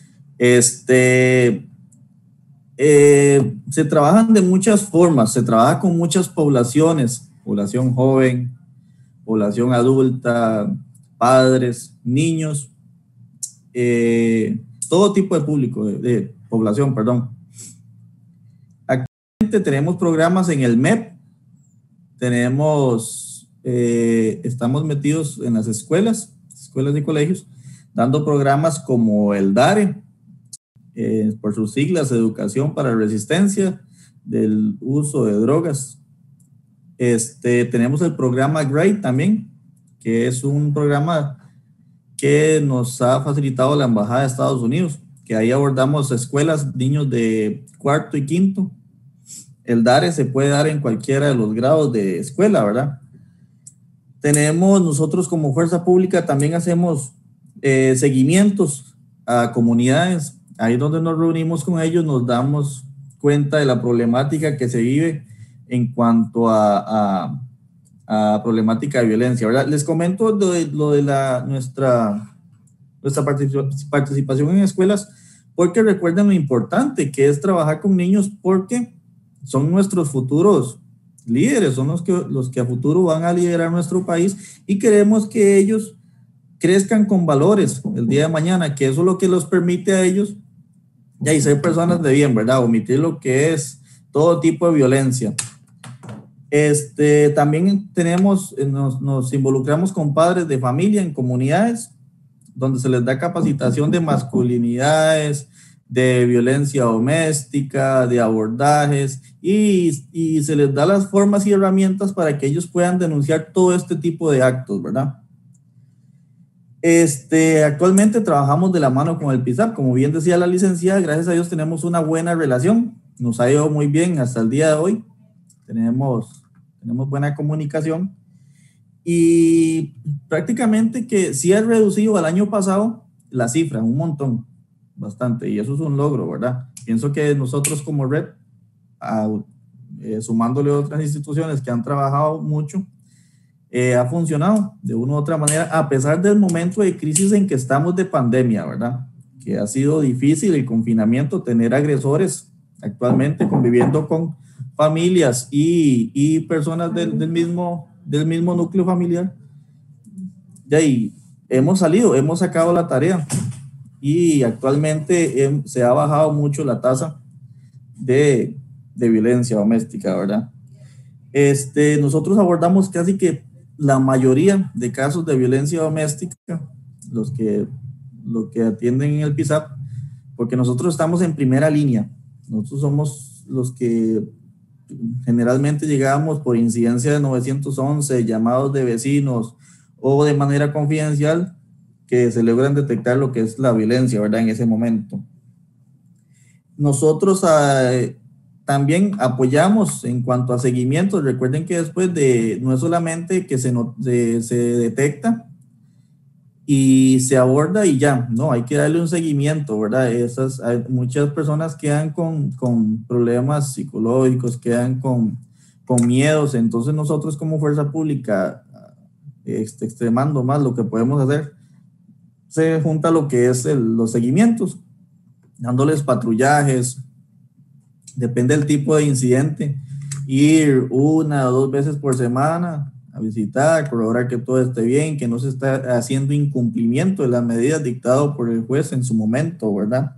Este, eh, se trabajan de muchas formas, se trabaja con muchas poblaciones, población joven, población adulta, padres, niños, eh, todo tipo de público, de, de población, perdón. Actualmente tenemos programas en el M E P, tenemos, eh, estamos metidos en las escuelas, escuelas y colegios, dando programas como el DARE, eh, por sus siglas, Educación para la Resistencia del Uso de Drogas. Este, tenemos el programa GREAT también, que es un programa que nos ha facilitado la Embajada de Estados Unidos, que ahí abordamos escuelas, niños de cuarto y quinto. El DARE se puede dar en cualquiera de los grados de escuela, ¿verdad? Tenemos nosotros como Fuerza Pública, también hacemos eh, seguimientos a comunidades. Ahí donde nos reunimos con ellos, nos damos cuenta de la problemática que se vive en cuanto a, a, a problemática de violencia, ¿verdad? Les comento lo de, lo de la, nuestra, nuestra participación en escuelas, porque recuerden lo importante que es trabajar con niños, porque son nuestros futuros líderes, son los que, los que a futuro van a liderar nuestro país, y queremos que ellos crezcan con valores el día de mañana, que eso es lo que los permite a ellos ya y ser personas de bien, ¿verdad? Omitir lo que es todo tipo de violencia. Este, también tenemos, nos, nos involucramos con padres de familia en comunidades donde se les da capacitación de masculinidades, de violencia doméstica, de abordajes, y, y se les da las formas y herramientas para que ellos puedan denunciar todo este tipo de actos, ¿verdad? Este, actualmente trabajamos de la mano con el P I S A P, como bien decía la licenciada, gracias a Dios tenemos una buena relación, nos ha ido muy bien hasta el día de hoy, tenemos, tenemos buena comunicación, y prácticamente que sí ha reducido al año pasado la cifra, un montón, bastante, y eso es un logro, ¿verdad? Pienso que nosotros como red, a, eh, sumándole otras instituciones que han trabajado mucho, Eh, ha funcionado de una u otra manera, a pesar del momento de crisis en que estamos de pandemia, ¿verdad? Que ha sido difícil el confinamiento, tener agresores actualmente conviviendo con familias y, y personas del, del, mismo, del mismo núcleo familiar. De ahí hemos salido, hemos sacado la tarea, y actualmente eh, se ha bajado mucho la tasa de, de violencia doméstica, ¿verdad? Este, nosotros abordamos casi que la mayoría de casos de violencia doméstica, los que, los que atienden en el P I S A P, porque nosotros estamos en primera línea. Nosotros somos los que generalmente llegamos por incidencia de nueve once, llamados de vecinos o de manera confidencial, que se logran detectar lo que es la violencia, ¿verdad? En ese momento. Nosotros eh, también apoyamos en cuanto a seguimiento. Recuerden que después de, no es solamente que se, no, se, se detecta y se aborda y ya, no, hay que darle un seguimiento, ¿verdad? Esas, hay, muchas personas quedan con, con problemas psicológicos, quedan con, con miedos, entonces nosotros como fuerza pública, este, extremando más lo que podemos hacer, se junta lo que es el, los seguimientos, dándoles patrullajes, depende del tipo de incidente, ir una o dos veces por semana a visitar, corroborar que todo esté bien, que no se está haciendo incumplimiento de las medidas dictadas por el juez en su momento, ¿verdad?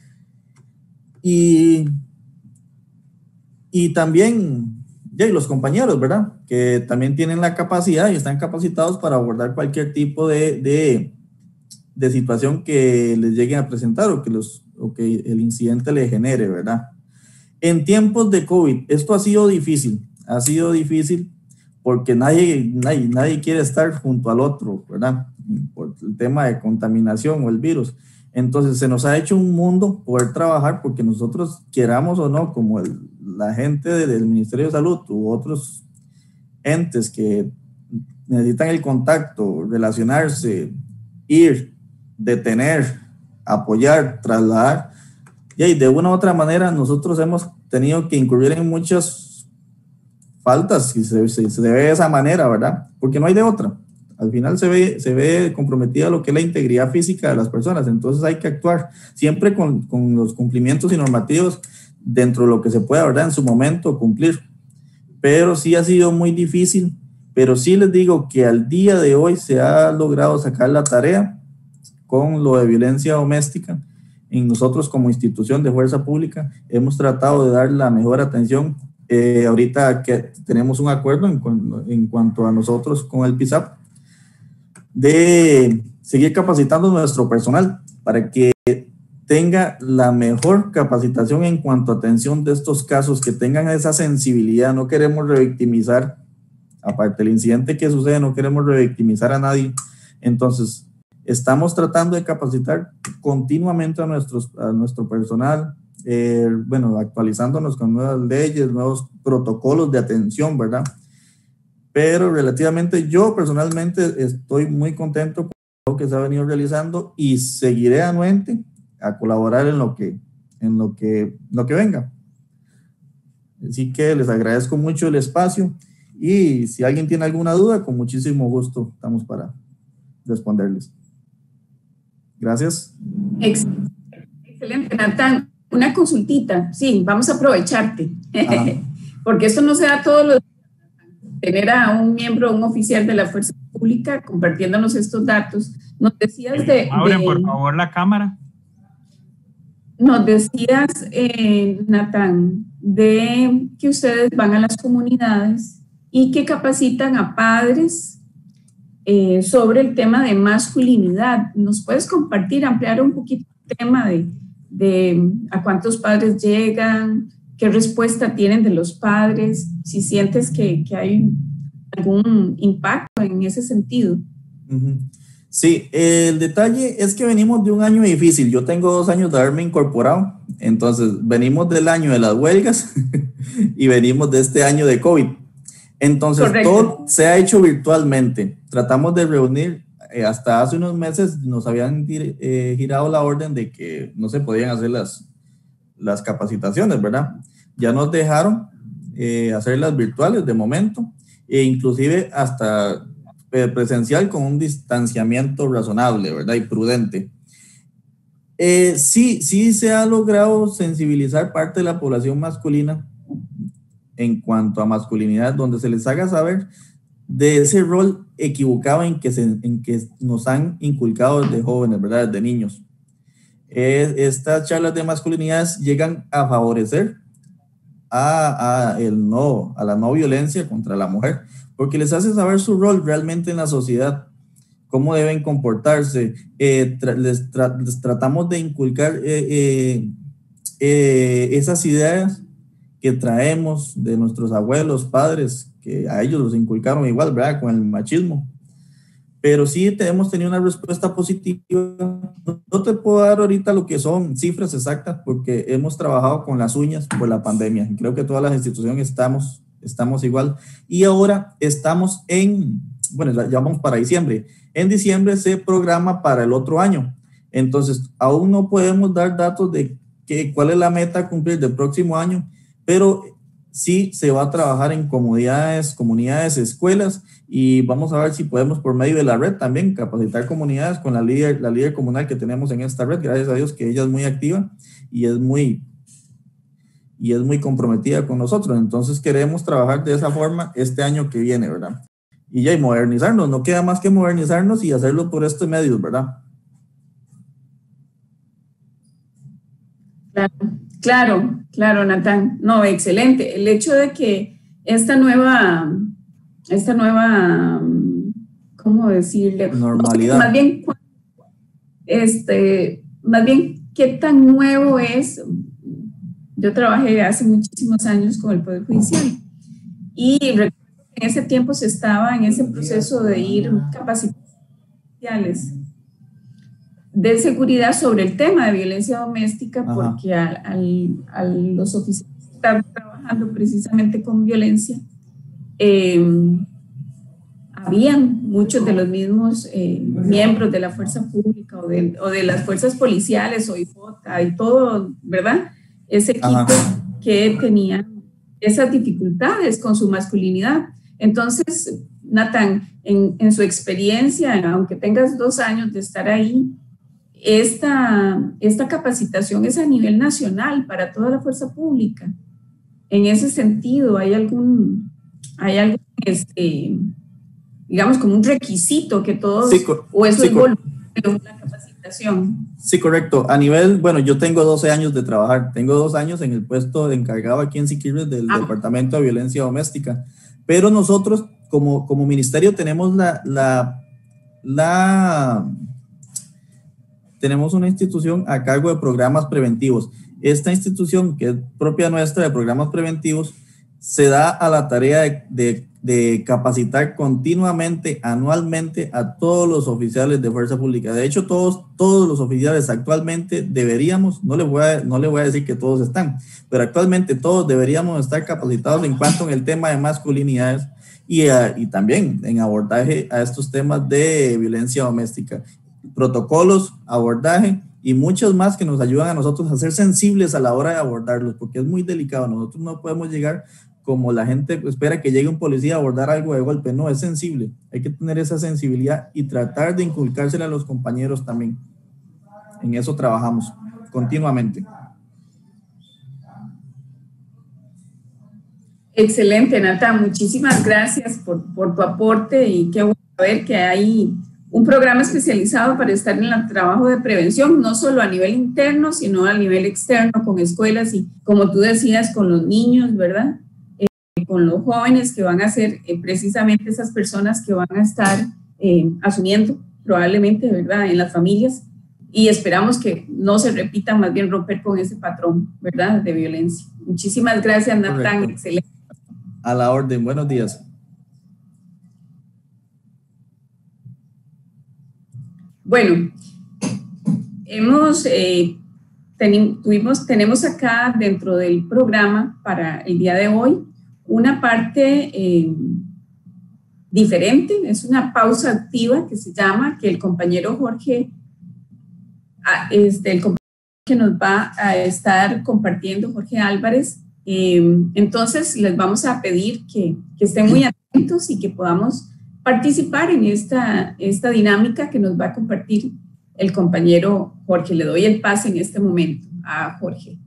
Y, y también, ya, y los compañeros, ¿verdad? Que también tienen la capacidad y están capacitados para abordar cualquier tipo de, de, de situación que les lleguen a presentar o que, los, o que el incidente le genere, ¿verdad? En tiempos de COVID, esto ha sido difícil, ha sido difícil porque nadie, nadie, nadie quiere estar junto al otro, ¿verdad? Por el tema de contaminación o el virus. Entonces se nos ha hecho un mundo poder trabajar porque nosotros, queramos o no, como el, la gente del Ministerio de Salud u otros entes que necesitan el contacto, relacionarse, ir, detener, apoyar, trasladar, y de una u otra manera nosotros hemos tenido que incurrir en muchas faltas y se, se, se ve de esa manera, ¿verdad? Porque no hay de otra. Al final se ve, se ve comprometida lo que es la integridad física de las personas, entonces hay que actuar siempre con, con los cumplimientos y normativos dentro de lo que se pueda, ¿verdad? En su momento cumplir. Pero sí ha sido muy difícil, pero sí les digo que al día de hoy se ha logrado sacar la tarea con lo de violencia doméstica. Y nosotros como institución de fuerza pública hemos tratado de dar la mejor atención. Eh, ahorita que tenemos un acuerdo en, en cuanto a nosotros con el P I S A P de seguir capacitando nuestro personal para que tenga la mejor capacitación en cuanto a atención de estos casos, que tengan esa sensibilidad. No queremos revictimizar, aparte del incidente que sucede, no queremos revictimizar a nadie. Entonces, estamos tratando de capacitar continuamente a, nuestros, a nuestro personal, eh, bueno, actualizándonos con nuevas leyes, nuevos protocolos de atención, ¿verdad? Pero relativamente yo personalmente estoy muy contento con lo que se ha venido realizando y seguiré anuente a colaborar en lo que, en lo que, lo que venga. Así que les agradezco mucho el espacio y si alguien tiene alguna duda, con muchísimo gusto estamos para responderles. Gracias. Excelente, Natán. Una consultita, sí, vamos a aprovecharte, porque esto no se da todos los días, tener a un miembro, un oficial de la Fuerza Pública compartiéndonos estos datos. Nos decías de... Abren, de, por favor, la cámara. Nos decías, eh, Natán, de que ustedes van a las comunidades y que capacitan a padres eh, sobre el tema de masculinidad. ¿Nos puedes compartir, ampliar un poquito el tema de, de a cuántos padres llegan, qué respuesta tienen de los padres, si sientes que, que hay algún impacto en ese sentido? Uh-huh. Sí, el detalle es que venimos de un año difícil. Yo tengo dos años de haberme incorporado, entonces venimos del año de las huelgas y venimos de este año de COVID. Entonces, correcto, todo se ha hecho virtualmente. Tratamos de reunir, eh, hasta hace unos meses nos habían eh, girado la orden de que no se podían hacer las, las capacitaciones, ¿verdad? Ya nos dejaron eh, hacerlas virtuales de momento, e inclusive hasta presencial con un distanciamiento razonable, ¿verdad? Y prudente. Eh, sí, sí se ha logrado sensibilizar parte de la población masculina en cuanto a masculinidad, donde se les haga saber de ese rol equivocado en que, se, en que nos han inculcado desde jóvenes, ¿verdad? Desde niños. Eh, estas charlas de masculinidades llegan a favorecer a, a, el no, a la no violencia contra la mujer, porque les hace saber su rol realmente en la sociedad, cómo deben comportarse. Eh, tra les, tra les tratamos de inculcar eh, eh, eh, esas ideas que traemos de nuestros abuelos, padres, que a ellos los inculcaron igual, ¿verdad? Con el machismo. Pero sí hemos tenido una respuesta positiva. No te puedo dar ahorita lo que son cifras exactas, porque hemos trabajado con las uñas por la pandemia. Creo que todas las instituciones estamos... Estamos igual. Y ahora estamos en, bueno, ya vamos para diciembre. En diciembre se programa para el otro año. Entonces, aún no podemos dar datos de que, cuál es la meta a cumplir del próximo año, pero sí se va a trabajar en comunidades, comunidades, escuelas, y vamos a ver si podemos por medio de la red también capacitar comunidades con la líder, la líder comunal que tenemos en esta red. Gracias a Dios que ella es muy activa y es muy... y es muy comprometida con nosotros. Entonces queremos trabajar de esa forma este año que viene, ¿verdad? Y ya, y modernizarnos, no queda más que modernizarnos y hacerlo por estos medios, ¿verdad? Claro, claro, claro, Natán. No, excelente. El hecho de que esta nueva, esta nueva, ¿cómo decirle? Normalidad. Más bien, este, más bien, ¿qué tan nuevo es? Yo trabajé hace muchísimos años con el Poder Judicial y recuerdo que en ese tiempo se estaba en ese proceso de ir capacitaciones de seguridad sobre el tema de violencia doméstica. Ajá. Porque al, al, a los oficiales que estaban trabajando precisamente con violencia, eh, habían muchos de los mismos eh, miembros de la fuerza pública o de, o de las fuerzas policiales o I J A y todo, ¿verdad? Ese equipo. Ajá. Que tenía esas dificultades con su masculinidad. Entonces, Natán, en, en su experiencia, aunque tengas dos años de estar ahí, esta, esta capacitación es a nivel nacional para toda la fuerza pública. En ese sentido, ¿hay algún, hay algún este, digamos, como un requisito que todos, sí, o eso sí, es voluntario, la capacitación? Sí, correcto. A nivel, bueno, yo tengo doce años de trabajar, tengo dos años en el puesto de encargado aquí en Siquirres del ah. Departamento de Violencia Doméstica, pero nosotros como, como ministerio tenemos la, la, la, tenemos una institución a cargo de programas preventivos. Esta institución, que es propia nuestra de programas preventivos, se da a la tarea de, de, de capacitar continuamente, anualmente, a todos los oficiales de fuerza pública. De hecho, todos, todos los oficiales actualmente deberíamos, no les voy a, no les voy a decir que todos están, pero actualmente todos deberíamos estar capacitados en cuanto en el tema de masculinidades y, a, y también en abordaje a estos temas de violencia doméstica. Protocolos, abordaje y muchos más que nos ayudan a nosotros a ser sensibles a la hora de abordarlos, porque es muy delicado. Nosotros no podemos llegar como la gente espera que llegue un policía a abordar algo de golpe. No, es sensible. Hay que tener esa sensibilidad y tratar de inculcársela a los compañeros también. En eso trabajamos continuamente. Excelente, Nata. Muchísimas gracias por, por tu aporte y qué bueno saber que hay un programa especializado para estar en el trabajo de prevención, no solo a nivel interno, sino a nivel externo con escuelas y, como tú decías, con los niños, ¿verdad? Eh, con los jóvenes que van a ser eh, precisamente esas personas que van a estar eh, asumiendo probablemente, ¿verdad?, en las familias, y esperamos que no se repita, más bien romper con ese patrón, ¿verdad?, de violencia. Muchísimas gracias, Natán. Excelente. A la orden. Buenos días. Bueno, hemos, eh, ten, tuvimos, tenemos acá dentro del programa para el día de hoy una parte eh, diferente, es una pausa activa que se llama, que el compañero Jorge, este, el compañero que nos va a estar compartiendo, Jorge Álvarez. Eh, entonces les vamos a pedir que, que estén muy atentos y que podamos participar en esta, esta dinámica que nos va a compartir el compañero Jorge. Le doy el pase en este momento a Jorge.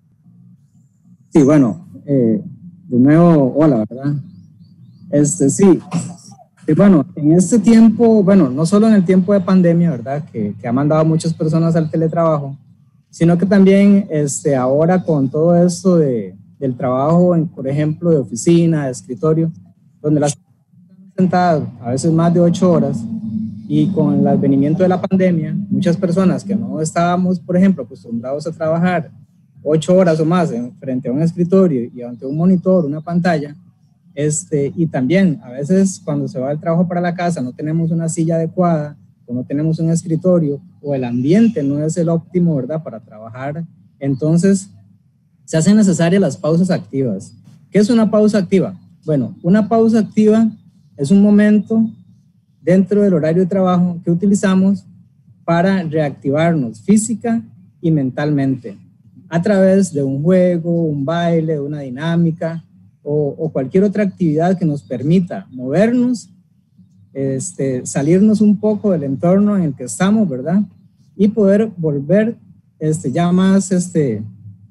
Sí, bueno, eh, de nuevo, hola, ¿verdad? Este, sí, y bueno, en este tiempo, bueno, no solo en el tiempo de pandemia, ¿verdad?, que, que ha mandado a muchas personas al teletrabajo, sino que también este, ahora con todo esto de, del trabajo, en, por ejemplo, de oficina, de escritorio, donde las sentadas a veces más de ocho horas, y con el advenimiento de la pandemia, muchas personas que no estábamos, por ejemplo, acostumbrados a trabajar ocho horas o más en, frente a un escritorio y ante un monitor, una pantalla, este, y también a veces cuando se va el trabajo para la casa no tenemos una silla adecuada, o no tenemos un escritorio, o el ambiente no es el óptimo, ¿verdad?, para trabajar, entonces se hacen necesarias las pausas activas. ¿Qué es una pausa activa? Bueno, una pausa activa es un momento dentro del horario de trabajo que utilizamos para reactivarnos física y mentalmente a través de un juego, un baile, una dinámica o, o cualquier otra actividad que nos permita movernos, este, salirnos un poco del entorno en el que estamos, ¿verdad? Y poder volver este, ya más, este,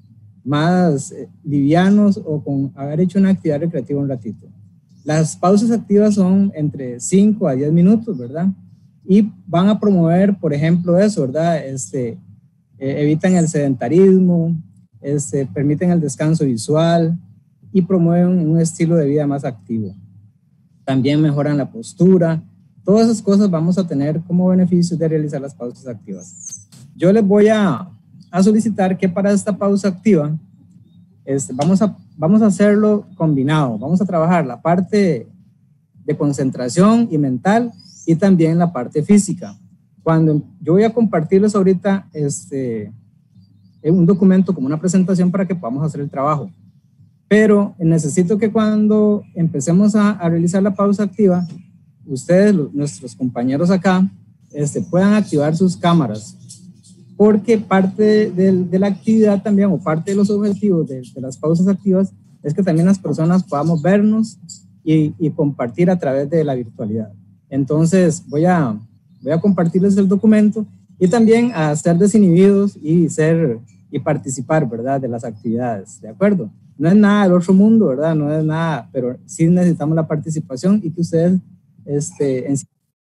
más eh, livianos o con haber hecho una actividad recreativa un ratito. Las pausas activas son entre cinco a diez minutos, ¿verdad? Y van a promover, por ejemplo, eso, ¿verdad? Este, eh, evitan el sedentarismo, este, permiten el descanso visual y promueven un estilo de vida más activo. También mejoran la postura. Todas esas cosas vamos a tener como beneficios de realizar las pausas activas. Yo les voy a, a solicitar que para esta pausa activa este, vamos a Vamos a hacerlo combinado, vamos a trabajar la parte de concentración y mental y también la parte física. Cuando yo voy a compartirles ahorita este, un documento como una presentación para que podamos hacer el trabajo, pero necesito que cuando empecemos a, a realizar la pausa activa, ustedes, los, nuestros compañeros acá, este, puedan activar sus cámaras, porque parte de, de la actividad también, o parte de los objetivos de, de las pausas activas, es que también las personas podamos vernos y, y compartir a través de la virtualidad. Entonces, voy a, voy a compartirles el documento y también a ser desinhibidos y, ser, y participar, ¿verdad?, de las actividades, ¿de acuerdo? No es nada del otro mundo, ¿verdad? No es nada, pero sí necesitamos la participación y que ustedes este,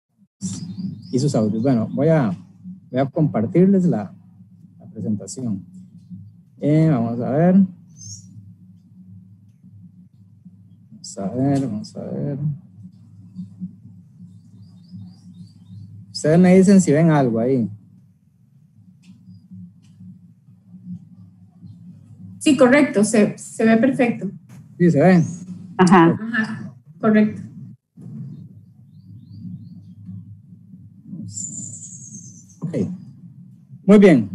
y sus audios. Bueno, voy a... Voy a compartirles la, la presentación. Eh, vamos a ver. Vamos a ver, vamos a ver. Ustedes me dicen si ven algo ahí. Sí, correcto, se, se ve perfecto. Sí, se ve. Ajá. Ajá, correcto. Ok, muy bien.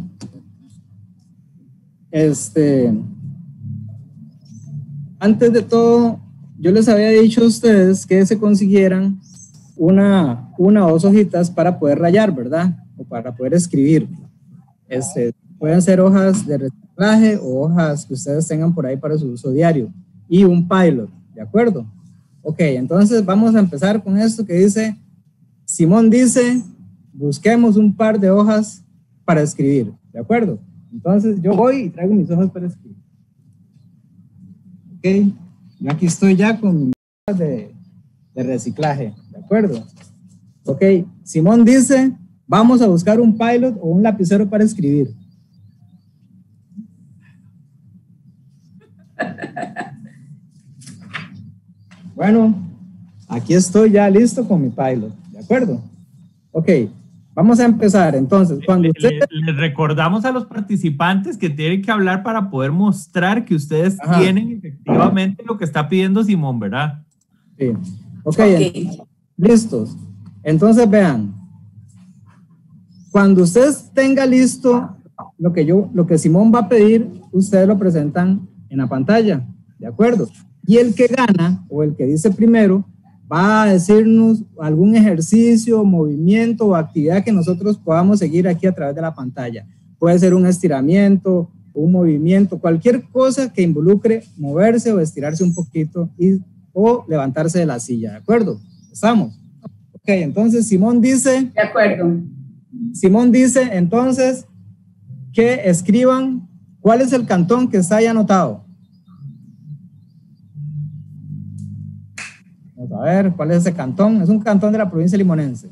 Este, antes de todo, yo les había dicho a ustedes que se consiguieran una, una o dos hojitas para poder rayar, ¿verdad? O para poder escribir. Este, pueden ser hojas de reciclaje o hojas que ustedes tengan por ahí para su uso diario. Y un pilot, ¿de acuerdo? Ok, entonces vamos a empezar con esto que dice, Simón dice, busquemos un par de hojas para escribir, ¿de acuerdo? Entonces yo voy y traigo mis hojas para escribir. Ok, yo aquí estoy ya con mis hojas de, de reciclaje, ¿de acuerdo? Ok, Simón dice, vamos a buscar un pilot o un lapicero para escribir. Bueno, aquí estoy ya listo con mi pilot, ¿de acuerdo? Ok, vamos a empezar. Entonces, cuando ustedes... Les le recordamos a los participantes que tienen que hablar para poder mostrar que ustedes Ajá. tienen efectivamente lo que está pidiendo Simón, ¿verdad? Sí. Ok, okay. Entonces, listos. Entonces, vean, cuando ustedes tengan listo lo que, yo, lo que Simón va a pedir, ustedes lo presentan en la pantalla, ¿de acuerdo? Y el que gana, o el que dice primero, va a decirnos algún ejercicio, movimiento o actividad que nosotros podamos seguir aquí a través de la pantalla. Puede ser un estiramiento, un movimiento, cualquier cosa que involucre moverse o estirarse un poquito y, o levantarse de la silla, ¿de acuerdo? ¿Estamos? Ok, entonces Simón dice... De acuerdo. Simón dice entonces que escriban cuál es el cantón que está ahí anotado. Vamos a ver, ¿cuál es ese cantón? Es un cantón de la provincia limonense.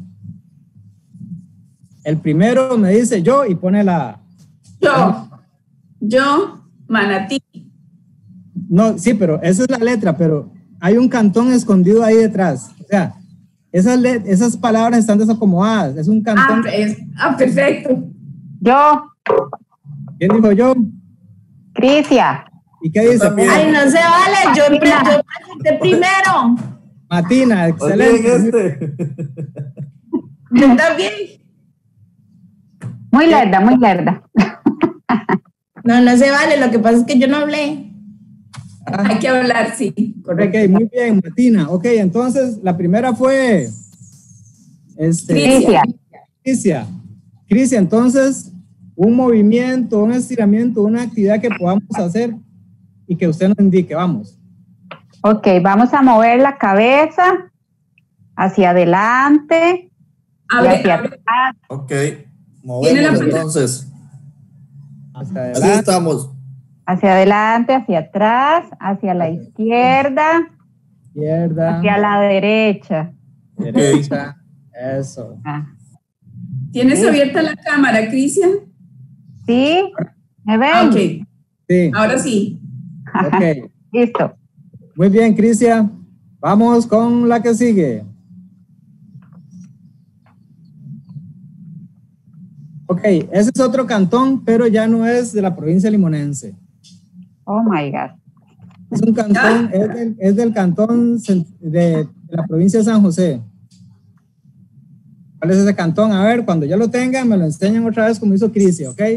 El primero me dice yo y pone la... Yo, yo, Manatí. No, sí, pero esa es la letra, pero hay un cantón escondido ahí detrás. O sea, esas, esas palabras están desacomodadas. Es un cantón... Ah, es, ah perfecto. Yo. ¿Quién dijo yo? Crisia. ¿Y qué dice? Ay, no se vale, yo, yo presenté primero. Matina, excelente. Este. Yo también. Muy lerda, muy lerda. No, no se vale, lo que pasa es que yo no hablé. Ah. Hay que hablar, sí, correcto. Ok, muy bien, Matina. Ok, entonces la primera fue... Este, Crisia. Crisia. Crisia, entonces, un movimiento, un estiramiento, una actividad que podamos hacer y que usted nos indique, vamos. Ok, vamos a mover la cabeza hacia adelante abre, y hacia abre. atrás. Ok, movemos entonces. Hacia Así estamos. Hacia adelante, hacia atrás, hacia la izquierda, izquierda, hacia la derecha. Derecha, eso. Ah. ¿Tienes abierta la cámara, Cristian? Sí, ¿me ven? Ah, ok, sí. Ahora sí. Ok. Listo. Muy bien, Cristian. Vamos con la que sigue. Ok, ese es otro cantón, pero ya no es de la provincia limonense. Oh my God. Es un cantón, es del, es del cantón de, de la provincia de San José. ¿Cuál es ese cantón? A ver, cuando ya lo tengan, me lo enseñan otra vez como hizo Cristian, ¿ok?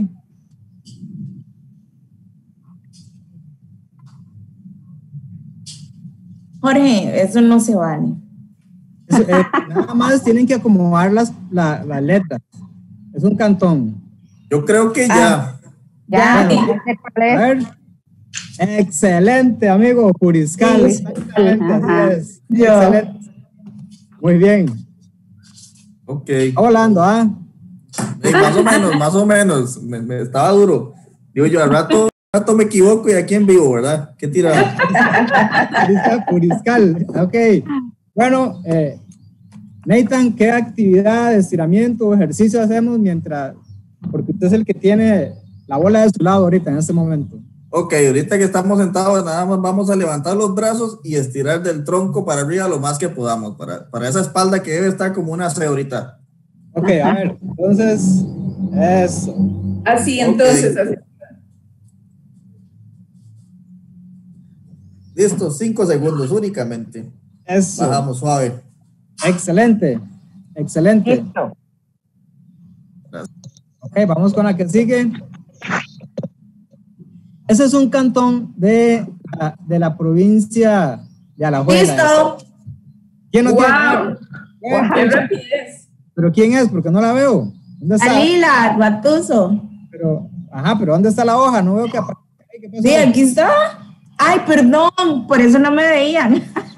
Jorge, eso no se vale. Eso, eh, nada más tienen que acomodar las, la, las letras. Es un cantón. Yo creo que ya. Ah, ya, bueno, a ver. Excelente, amigo, Puriscal. Sí. Exactamente, así es. Excelente. Muy bien. Ok. Está volando, ¿ah? ¿eh? Más o menos, más o menos. Me, me estaba duro. Digo yo, al rato, al rato me equivoco y aquí en vivo, ¿verdad? ¿Qué tirado? Puriscal. Ok. Bueno, eh, Nathan, ¿qué actividad de estiramiento o ejercicio hacemos mientras, porque usted es el que tiene la bola de su lado ahorita en este momento? Ok, ahorita que estamos sentados, nada más vamos a levantar los brazos y estirar del tronco para arriba lo más que podamos, para, para esa espalda que debe estar como una C ahorita. Ok, a ver, entonces, eso. Así, entonces, okay. Así. Listo, cinco segundos únicamente. Eso. Bajamos suave. Excelente, excelente. Listo. Ok, vamos con la que sigue. Ese es un cantón de, de la provincia de Alajuela. ¡Listo! ¿Quién lo wow. tiene? Wow. ¡Qué rapidez! ¿Pero quién es? Porque no la veo. ¿Dónde está? Alila, Guatuso. Pero, ajá, pero ¿dónde está la hoja? No veo que aparezca. ¿Qué pasó? Sí, aquí está. Ay, perdón, por eso no me veían.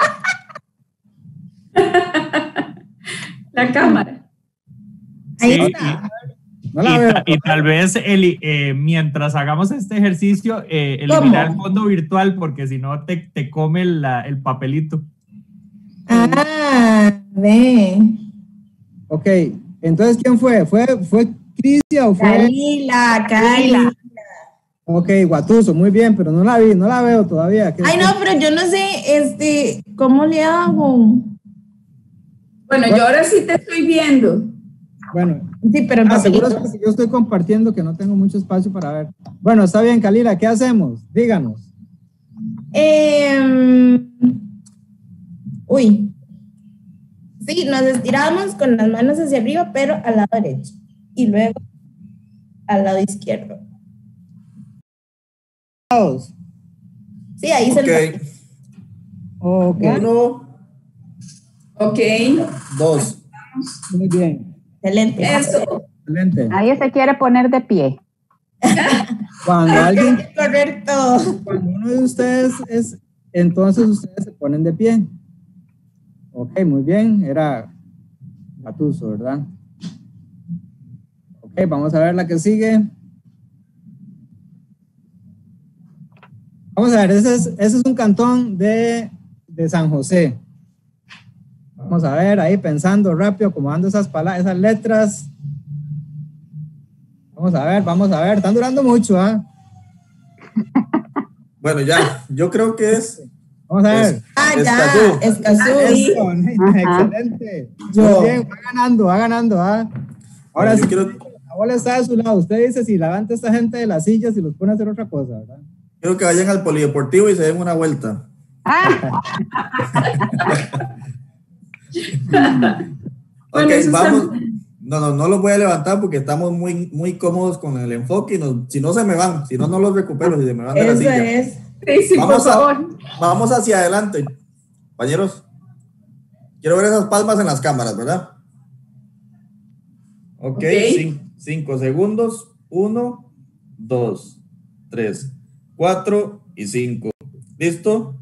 La cámara. Ahí Sí, está. No la y, veo. ta- y tal vez el, eh, mientras hagamos este ejercicio, eh, eliminar ¿Cómo? el fondo virtual, porque si no te, te come la- el papelito. Ah, ve. Ok, entonces, ¿quién fue? ¿Fue, fue Crisia o fue? Kalila, Kalila. Ok, Guatuso, muy bien, pero no la vi, no la veo todavía. ¿Qué- Ay, no, pero yo no sé, este, ¿cómo le hago? Bueno, yo ahora sí te estoy viendo. Bueno, Sí, pero en ah, seguro es papelito. porque yo estoy compartiendo que no tengo mucho espacio para ver. Bueno, está bien, Kalila, ¿qué hacemos? Díganos. Em, uy. Sí, nos estiramos con las manos hacia arriba, pero al lado derecho. Y luego al lado izquierdo. Sí, ahí se Ok. Ok, Uno, Ok. dos. muy bien, Excelente. Eso. excelente. Nadie se quiere poner de pie. Cuando alguien, Correcto. cuando uno de ustedes es, entonces ustedes se ponen de pie. Ok, muy bien, era Guatuso, ¿verdad? Ok, vamos a ver la que sigue. Vamos a ver, ese es, ese es un cantón de, de San José. Vamos a ver, ahí pensando rápido, acomodando esas palabras, esas letras. Vamos a ver, vamos a ver, están durando mucho, ¿ah? Bueno, ya, yo creo que es. Vamos a ver. es- Ah, Escazú. ya. Escazú. Eso, excelente. Yo. Muy bien, va ganando, va ganando, ¿ah? Ahora Bueno, sí, yo quiero, la bola está de su lado. Usted dice si levanta a esta gente de las sillas y los pone a hacer otra cosa, ¿verdad? quiero que vayan al polideportivo y se den una vuelta. Ah, Bueno, Ok, eso está- vamos. No, no, no los voy a levantar porque estamos muy, muy cómodos con el enfoque y nos- si no se me van, si no, no los recupero, si se me van de la Eso silla. es. Sí, sí, por Vamos, a- favor. vamos hacia adelante, compañeros. Quiero ver esas palmas en las cámaras, ¿verdad? Ok, Ok. cin- cinco segundos. Uno, dos, tres, cuatro y cinco. ¿Listo?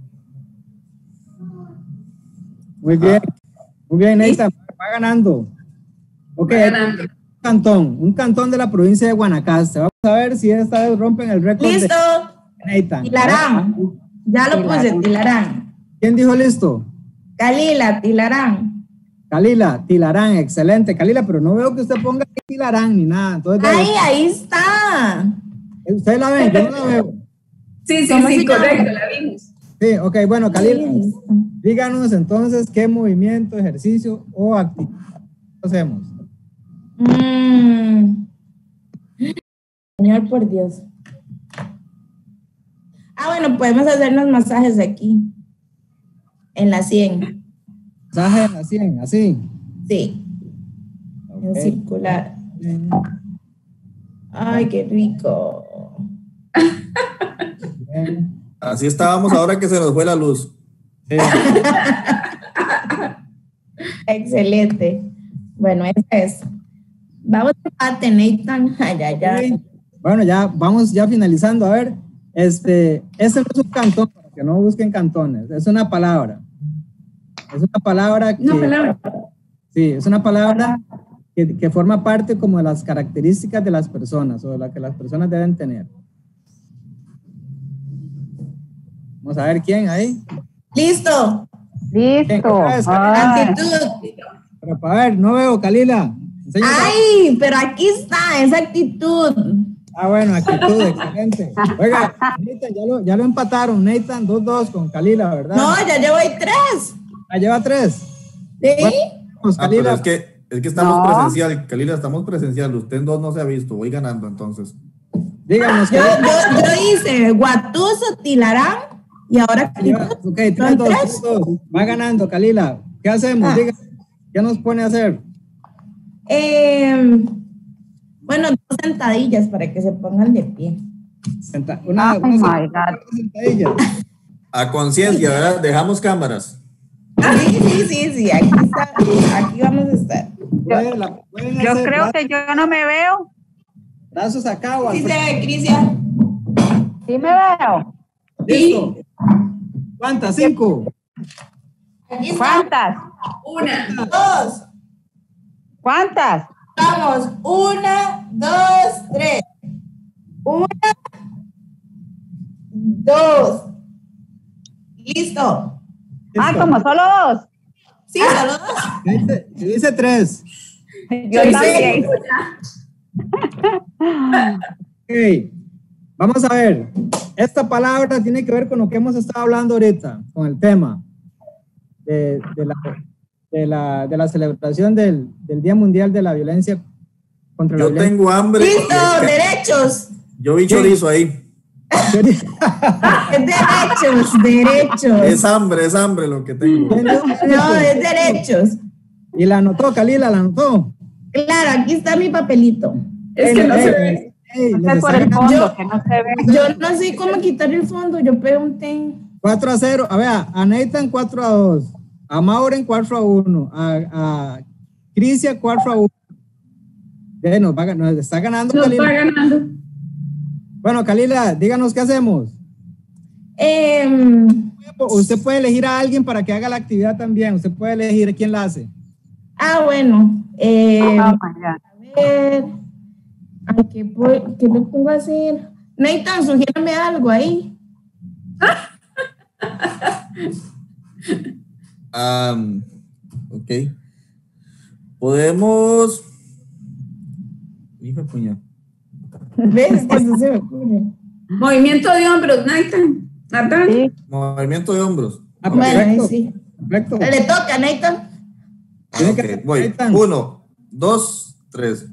Muy bien. Muy bien, Nathan, va ganando. Ok, Va ganando. un cantón, un cantón de la provincia de Guanacaste. Vamos a ver si esta vez rompen el récord Listo. de Nathan. Tilarán. Ya lo puse, Tilarán. Tilarán. ¿Quién dijo listo? Kalila, Tilarán. Kalila, Tilarán, excelente. Kalila, pero no veo que usted ponga Tilarán ni nada. Entonces, Ay, ahí está. ¿usted la ven? Yo no la veo. Sí, sí, ¿Cómo sí, se llama? correcto, la vimos. Sí, ok, bueno, Ahí Kalila, está. díganos entonces qué movimiento, ejercicio o actividad hacemos. Mm. Señor, por Dios. Ah, bueno, podemos hacernos masajes aquí. En la sien. Masaje en la sien, así. Sí. En Ok. circular. Ay, qué rico. Bien. Así estábamos ahora que se nos fue la luz. Sí. Excelente. Bueno, esa es. Vamos a empate, Nathan. Ay, ay, ay. Bueno, ya vamos ya finalizando. A ver, este, este no es un cantón, para que no busquen cantones, es una palabra. Es una palabra que, Una palabra. sí, es una palabra que, que forma parte como de las características de las personas o de la que las personas deben tener. Vamos a ver quién ahí. Listo. listo. ¿Qué es? Ay, Actitud. Pero para ver, no veo, Kalila. Enséñame. Ay, pero aquí está, esa actitud. Ah, bueno, actitud, excelente. Oiga, Nathan, ya lo, ya lo empataron, Nathan, dos dos con Kalila, ¿verdad? No, ya llevo ahí tres. Ah, lleva tres. ¿Sí? Bueno, vamos, Ah, pero Kalila. es que, es que estamos No. presencial, Kalila, estamos presencial. Usted dos no se ha visto, voy ganando entonces. Díganos. Yo, Kalila. yo, yo hice Guatuso, Tilarán y ahora Lleva- actitud. Ok, tres, Son dos, tres. tres, dos. Va ganando, Kalila. ¿Qué hacemos? Ah. Díganos. ¿Qué nos pone a hacer? Eh, bueno, dos sentadillas para que se pongan de pie. Senta- una, Oh una my sentadilla, God. una sentadilla. A conciencia, ¿verdad? Dejamos cámaras. Sí, sí, sí, sí, aquí está, aquí vamos a estar. Pueden- la pueden yo hacer, creo ¿verdad? que yo no me veo. Brazos acá o al Sí, frente. se ve, Cristian. Sí me veo. Listo. ¿Cuántas? Cinco. Aquí está. ¿Cuántas? Una, dos. ¿Cuántas? Vamos. Una, dos, tres. Una, dos. Listo. Ah, Listo. como solo dos. Sí, solo dos. Dice, dice tres. Yo también. Ok. Vamos a ver. Esta palabra tiene que ver con lo que hemos estado hablando ahorita, con el tema de, de, la, de, la, de la celebración del, del Día Mundial de la Violencia contra la Yo Violencia. tengo hambre. Listo, derechos. Yo vi chorizo ahí. Derechos, derechos. Es hambre, es hambre lo que tengo. No, es derechos. Y la anotó, Kalila, la anotó. Claro, aquí está mi papelito. Es que no se ve. Ey, ey, Es les por está el ganando fondo, Yo- que no se ve. Yo no sé cómo quitar el fondo, yo pregunté. cuatro a cero. A ver, a Nathan cuatro a dos. A Mauren cuatro a uno. A, a Crisia cuatro a uno. Eh, nos, va, nos está ganando Nos Kalila. va ganando. Bueno, Kalila, díganos qué hacemos. Em, Usted puede elegir a alguien para que haga la actividad también. Usted puede elegir quién la hace. ah, bueno. em, Oh my God. a ver. Ay, ¿qué, puedo- qué le pongo a hacer? Nathan, sugiérame algo ahí. Um, ok. Podemos. Hijo de puña. ¿Ves? Eso se me ocurre. Movimiento de hombros, Nathan. Nathan. Sí. Movimiento de hombros. Ah, Bueno, ahí perfecto. sí. Perfecto. Le toca, Nathan. Tiene que Ok, hacer voy. Nathan. Uno, dos, tres.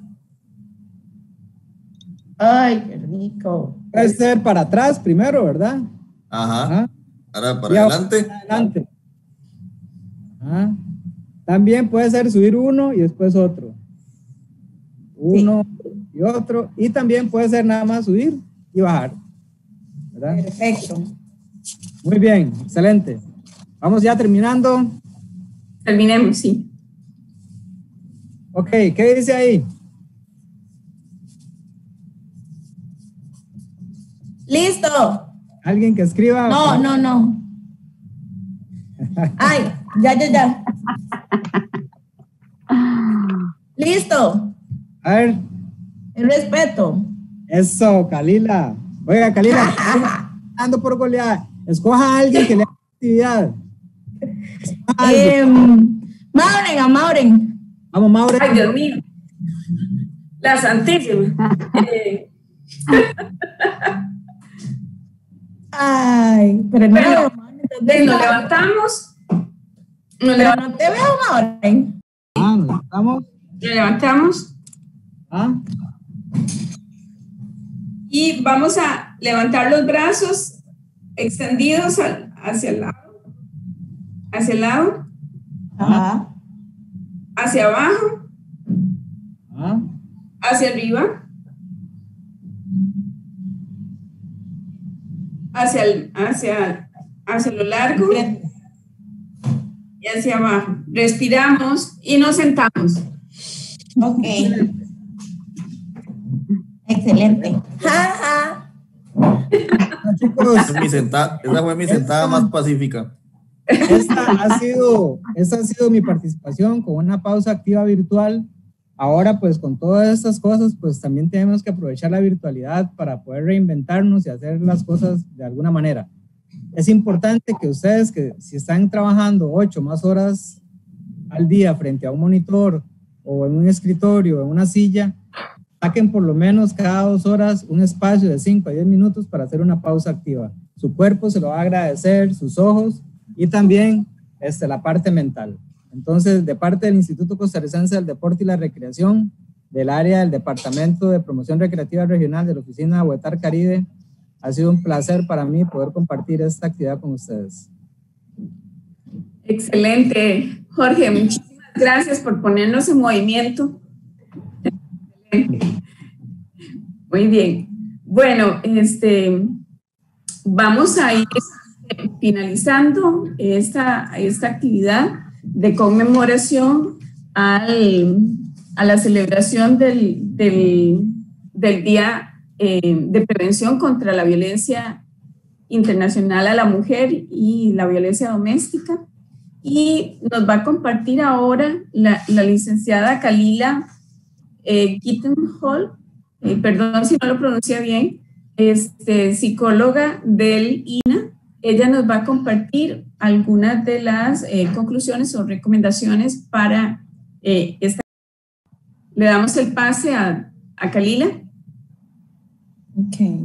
Ay, qué rico. Puede ser para atrás primero, ¿verdad? Ajá. Ajá. Ahora para Y ahora adelante. adelante. Ajá. También puede ser subir uno y después otro. Uno y otro. Y también puede ser nada más subir y bajar. ¿Verdad? Perfecto. Muy bien, excelente. Vamos ya terminando. Terminemos, sí. Ok, ¿qué dice ahí? Listo. Alguien que escriba. No, no, no. Ay, ya, ya, ya. Listo. A ver, El respeto. eso, Kalila. Oiga, Kalila, ando por goleada. Escoja a alguien que le haga actividad. Escoja a alguien. Eh, Mauren, a Mauren. Vamos, Maure. Ay, Dios mío. La Santísima. Eh, Ay, pero no. Bueno, entonces nos no. levantamos. Nos, Pero leva- no te veo, Mauren. Ah, nos estamos. nos levantamos Ah, y vamos a levantar los brazos extendidos al- hacia el lado, hacia el lado, Ajá. hacia abajo, ah. hacia arriba, hacia, el, hacia, hacia lo largo y hacia abajo. Respiramos y nos sentamos. Ok. Excelente. Ja, ja. Bueno, chicos, Esa, es mi senta- esa fue mi sentada más pacífica. esta ha sido, esta ha sido mi participación con una pausa activa virtual. Ahora, pues con todas estas cosas, pues también tenemos que aprovechar la virtualidad para poder reinventarnos y hacer las cosas de alguna manera. Es importante que ustedes, que si están trabajando ocho más horas al día frente a un monitor o en un escritorio o en una silla, saquen por lo menos cada dos horas un espacio de cinco a diez minutos para hacer una pausa activa. Su cuerpo se lo va a agradecer, sus ojos y también este, la parte mental. Entonces, de parte del Instituto Costarricense del Deporte y la Recreación, del área del Departamento de Promoción Recreativa Regional de la Oficina Huetar Caribe, ha sido un placer para mí poder compartir esta actividad con ustedes. Excelente, Jorge. Muchísimas gracias por ponernos en movimiento. Excelente. Muy bien. Bueno, este, vamos a ir finalizando esta, esta actividad de conmemoración al, a la celebración del, del del Día eh, de Prevención contra la Violencia Internacional a la Mujer y la Violencia Doméstica. Y nos va a compartir ahora la, la licenciada Kalila eh, Kittenhall, eh, perdón si no lo pronuncia bien, este, psicóloga del I N A. Ella nos va a compartir algunas de las eh, conclusiones o recomendaciones para eh, esta. Le damos el pase a, a Kalila. Ok.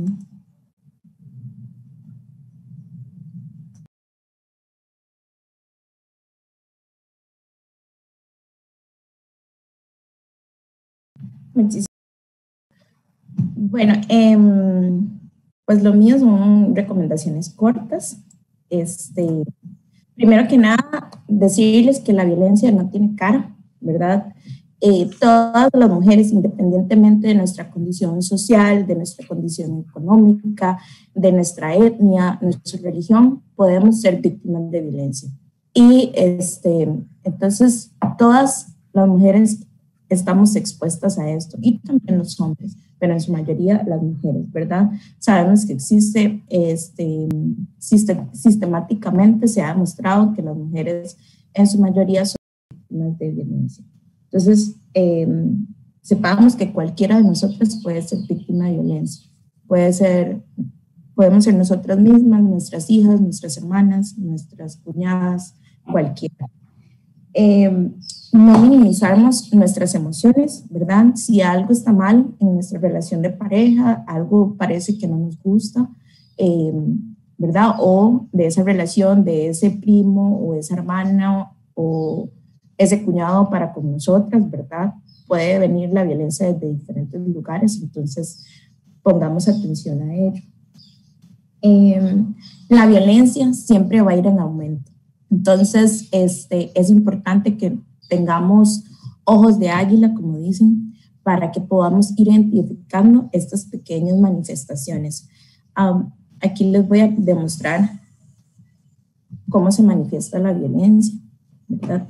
Muchísimas. Bueno, eh, pues lo mío son recomendaciones cortas. Este, primero que nada, decirles que la violencia no tiene cara, ¿verdad? Eh, todas las mujeres, independientemente de nuestra condición social, de nuestra condición económica, de nuestra etnia, nuestra religión, podemos ser víctimas de violencia. Y este, entonces todas las mujeres estamos expuestas a esto, y también los hombres, pero en su mayoría las mujeres, ¿verdad? Sabemos que existe, este, sistemáticamente se ha demostrado que las mujeres en su mayoría son víctimas de violencia. Entonces, eh, sepamos que cualquiera de nosotras puede ser víctima de violencia. Puede ser, podemos ser nosotras mismas, nuestras hijas, nuestras hermanas, nuestras cuñadas, cualquiera. Eh, no minimizarnos nuestras emociones, ¿verdad? Si algo está mal en nuestra relación de pareja, algo parece que no nos gusta, eh, ¿verdad? O de esa relación, de ese primo o esa hermana o ese cuñado para con nosotras, ¿verdad? Puede venir la violencia desde diferentes lugares, entonces pongamos atención a ello. Eh, la violencia siempre va a ir en aumento, entonces este, es importante que tengamos ojos de águila, como dicen, para que podamos ir identificando estas pequeñas manifestaciones. Um, aquí les voy a demostrar cómo se manifiesta la violencia, ¿verdad?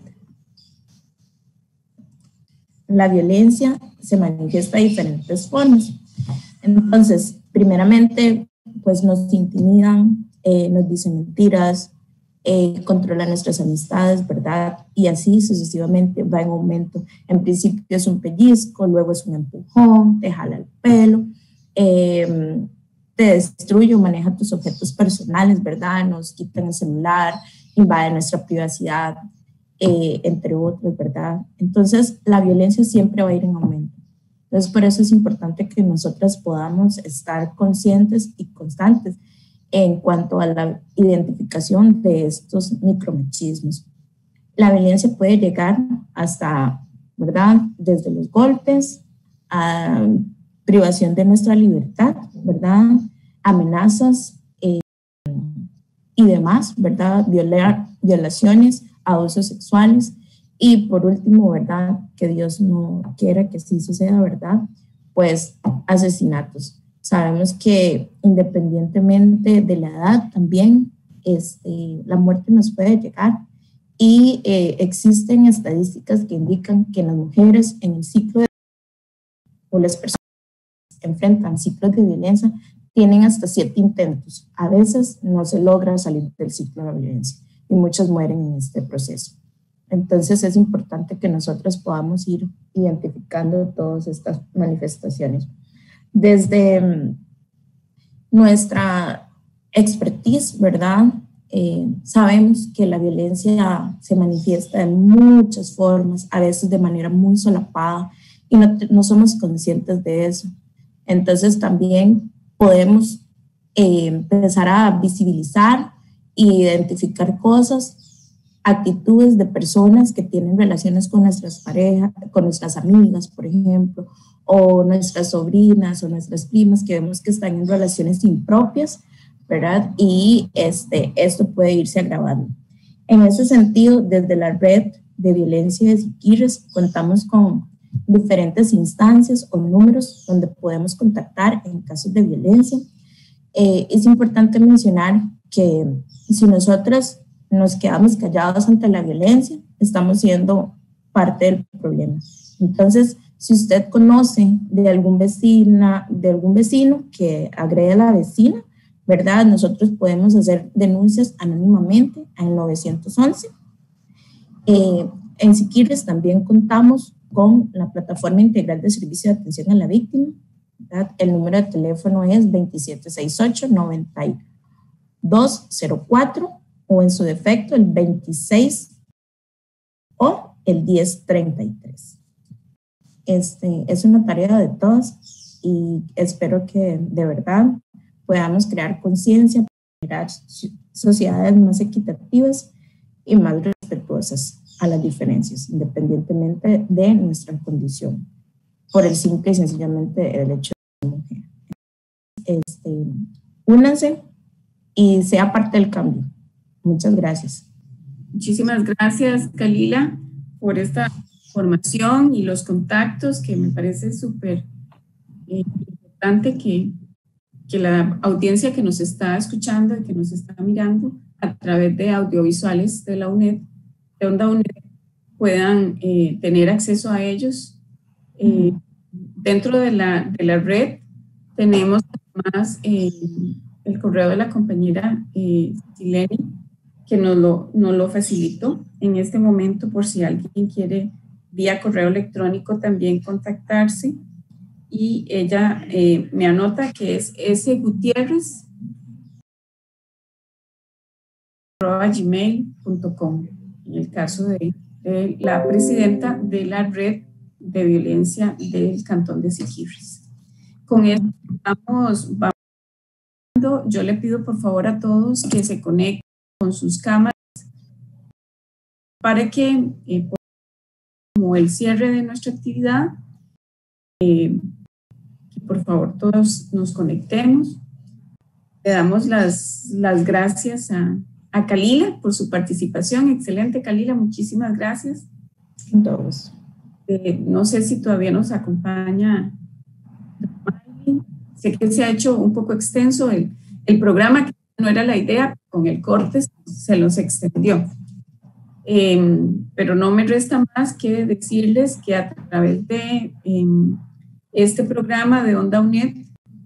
La violencia se manifiesta de diferentes formas. Entonces, primeramente, pues nos intimidan, eh, nos dicen mentiras, eh, controlan nuestras amistades, ¿verdad? Y así sucesivamente va en aumento. En principio es un pellizco, luego es un empujón, te jala el pelo, eh, te destruye o maneja tus objetos personales, ¿verdad? Nos quitan el celular, invaden nuestra privacidad, Eh, entre otros, ¿verdad? Entonces, la violencia siempre va a ir en aumento. Entonces, por eso es importante que nosotras podamos estar conscientes y constantes en cuanto a la identificación de estos micromachismos. La violencia puede llegar hasta, ¿verdad? Desde los golpes, a privación de nuestra libertad, ¿verdad? Amenazas eh, y demás, ¿verdad? Violar, violaciones, abusos sexuales y por último, ¿verdad? Que Dios no quiera que sí suceda, ¿verdad? Pues asesinatos. Sabemos que independientemente de la edad también este, la muerte nos puede llegar y eh, existen estadísticas que indican que las mujeres en el ciclo de o las personas que enfrentan ciclos de violencia tienen hasta siete intentos. A veces no se logra salir del ciclo de la violencia y muchas mueren en este proceso. Entonces es importante que nosotros podamos ir identificando todas estas manifestaciones. Desde um, nuestra expertise, ¿verdad? Eh, sabemos que la violencia se manifiesta de muchas formas, a veces de manera muy solapada, y no, no somos conscientes de eso. Entonces también podemos eh, empezar a visibilizar e identificar cosas, actitudes de personas que tienen relaciones con nuestras parejas, con nuestras amigas, por ejemplo, o nuestras sobrinas o nuestras primas que vemos que están en relaciones impropias, ¿verdad? Y este, esto puede irse agravando. En ese sentido, desde la red de violencia de Siquirres contamos con diferentes instancias o números donde podemos contactar en casos de violencia. Eh, es importante mencionar que si nosotros nos quedamos callados ante la violencia, estamos siendo parte del problema. Entonces, Si usted conoce de algún vecina, de algún vecino que agrede a la vecina, ¿verdad? Nosotros podemos hacer denuncias anónimamente al nueve once. Eh, en Siquirres también contamos con la plataforma integral de servicio de atención a la víctima, ¿verdad? El número de teléfono es veintisiete sesenta y ocho, noventa y dos cero cuatro o en su defecto el veintiséis o el diez treinta y tres. Este, es una tarea de todos y espero que de verdad podamos crear conciencia para crear sociedades más equitativas y más respetuosas a las diferencias, independientemente de nuestra condición, por el simple y sencillamente el hecho de ser mujer. Este, únanse y sea parte del cambio. Muchas gracias. Muchísimas gracias, Kalila, por esta información y los contactos, que me parece súper eh, importante que, que la audiencia que nos está escuchando y que nos está mirando a través de audiovisuales de la UNED, de Onda UNED, puedan eh, tener acceso a ellos. Eh, dentro de la, de la red tenemos además eh, el correo de la compañera eh, Sileni, que nos lo, nos lo facilitó en este momento por si alguien quiere vía correo electrónico también contactarse. Y ella eh, me anota que es sgutierrez arroba gmail punto com, en el caso de, de la presidenta de la red de violencia del Cantón de Siquirres. Con esto vamos, vamos, yo le pido por favor a todos que se conecten con sus cámaras para que, eh, como el cierre de nuestra actividad, eh, que por favor todos nos conectemos. Le damos las, las gracias a, a Kalila por su participación. Excelente, Kalila, muchísimas gracias. A todos. Eh, no sé si todavía nos acompaña. Sé que se ha hecho un poco extenso el, el programa, que no era la idea, con el corte se los extendió. Eh, pero no me resta más que decirles que a través de eh, este programa de Onda UNED,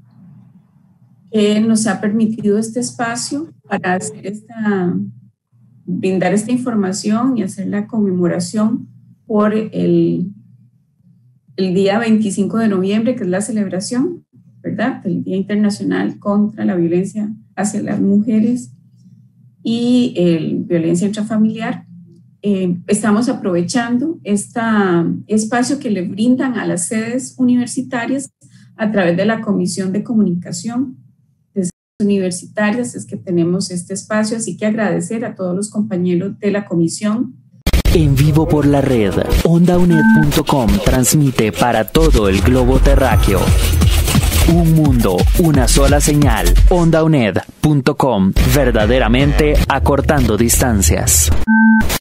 que nos ha permitido este espacio para hacer esta, brindar esta información y hacer la conmemoración por el, el día veinticinco de noviembre, que es la celebración, ¿verdad?, del Día Internacional contra la Violencia hacia las Mujeres y el violencia intrafamiliar. Eh, estamos aprovechando este espacio que le brindan a las sedes universitarias a través de la Comisión de Comunicación de sedes universitarias, es que tenemos este espacio, así que agradecer a todos los compañeros de la comisión. En vivo por la red, onda u n e d punto com transmite para todo el globo terráqueo. Un mundo, una sola señal. onda u n e d punto com, verdaderamente acortando distancias.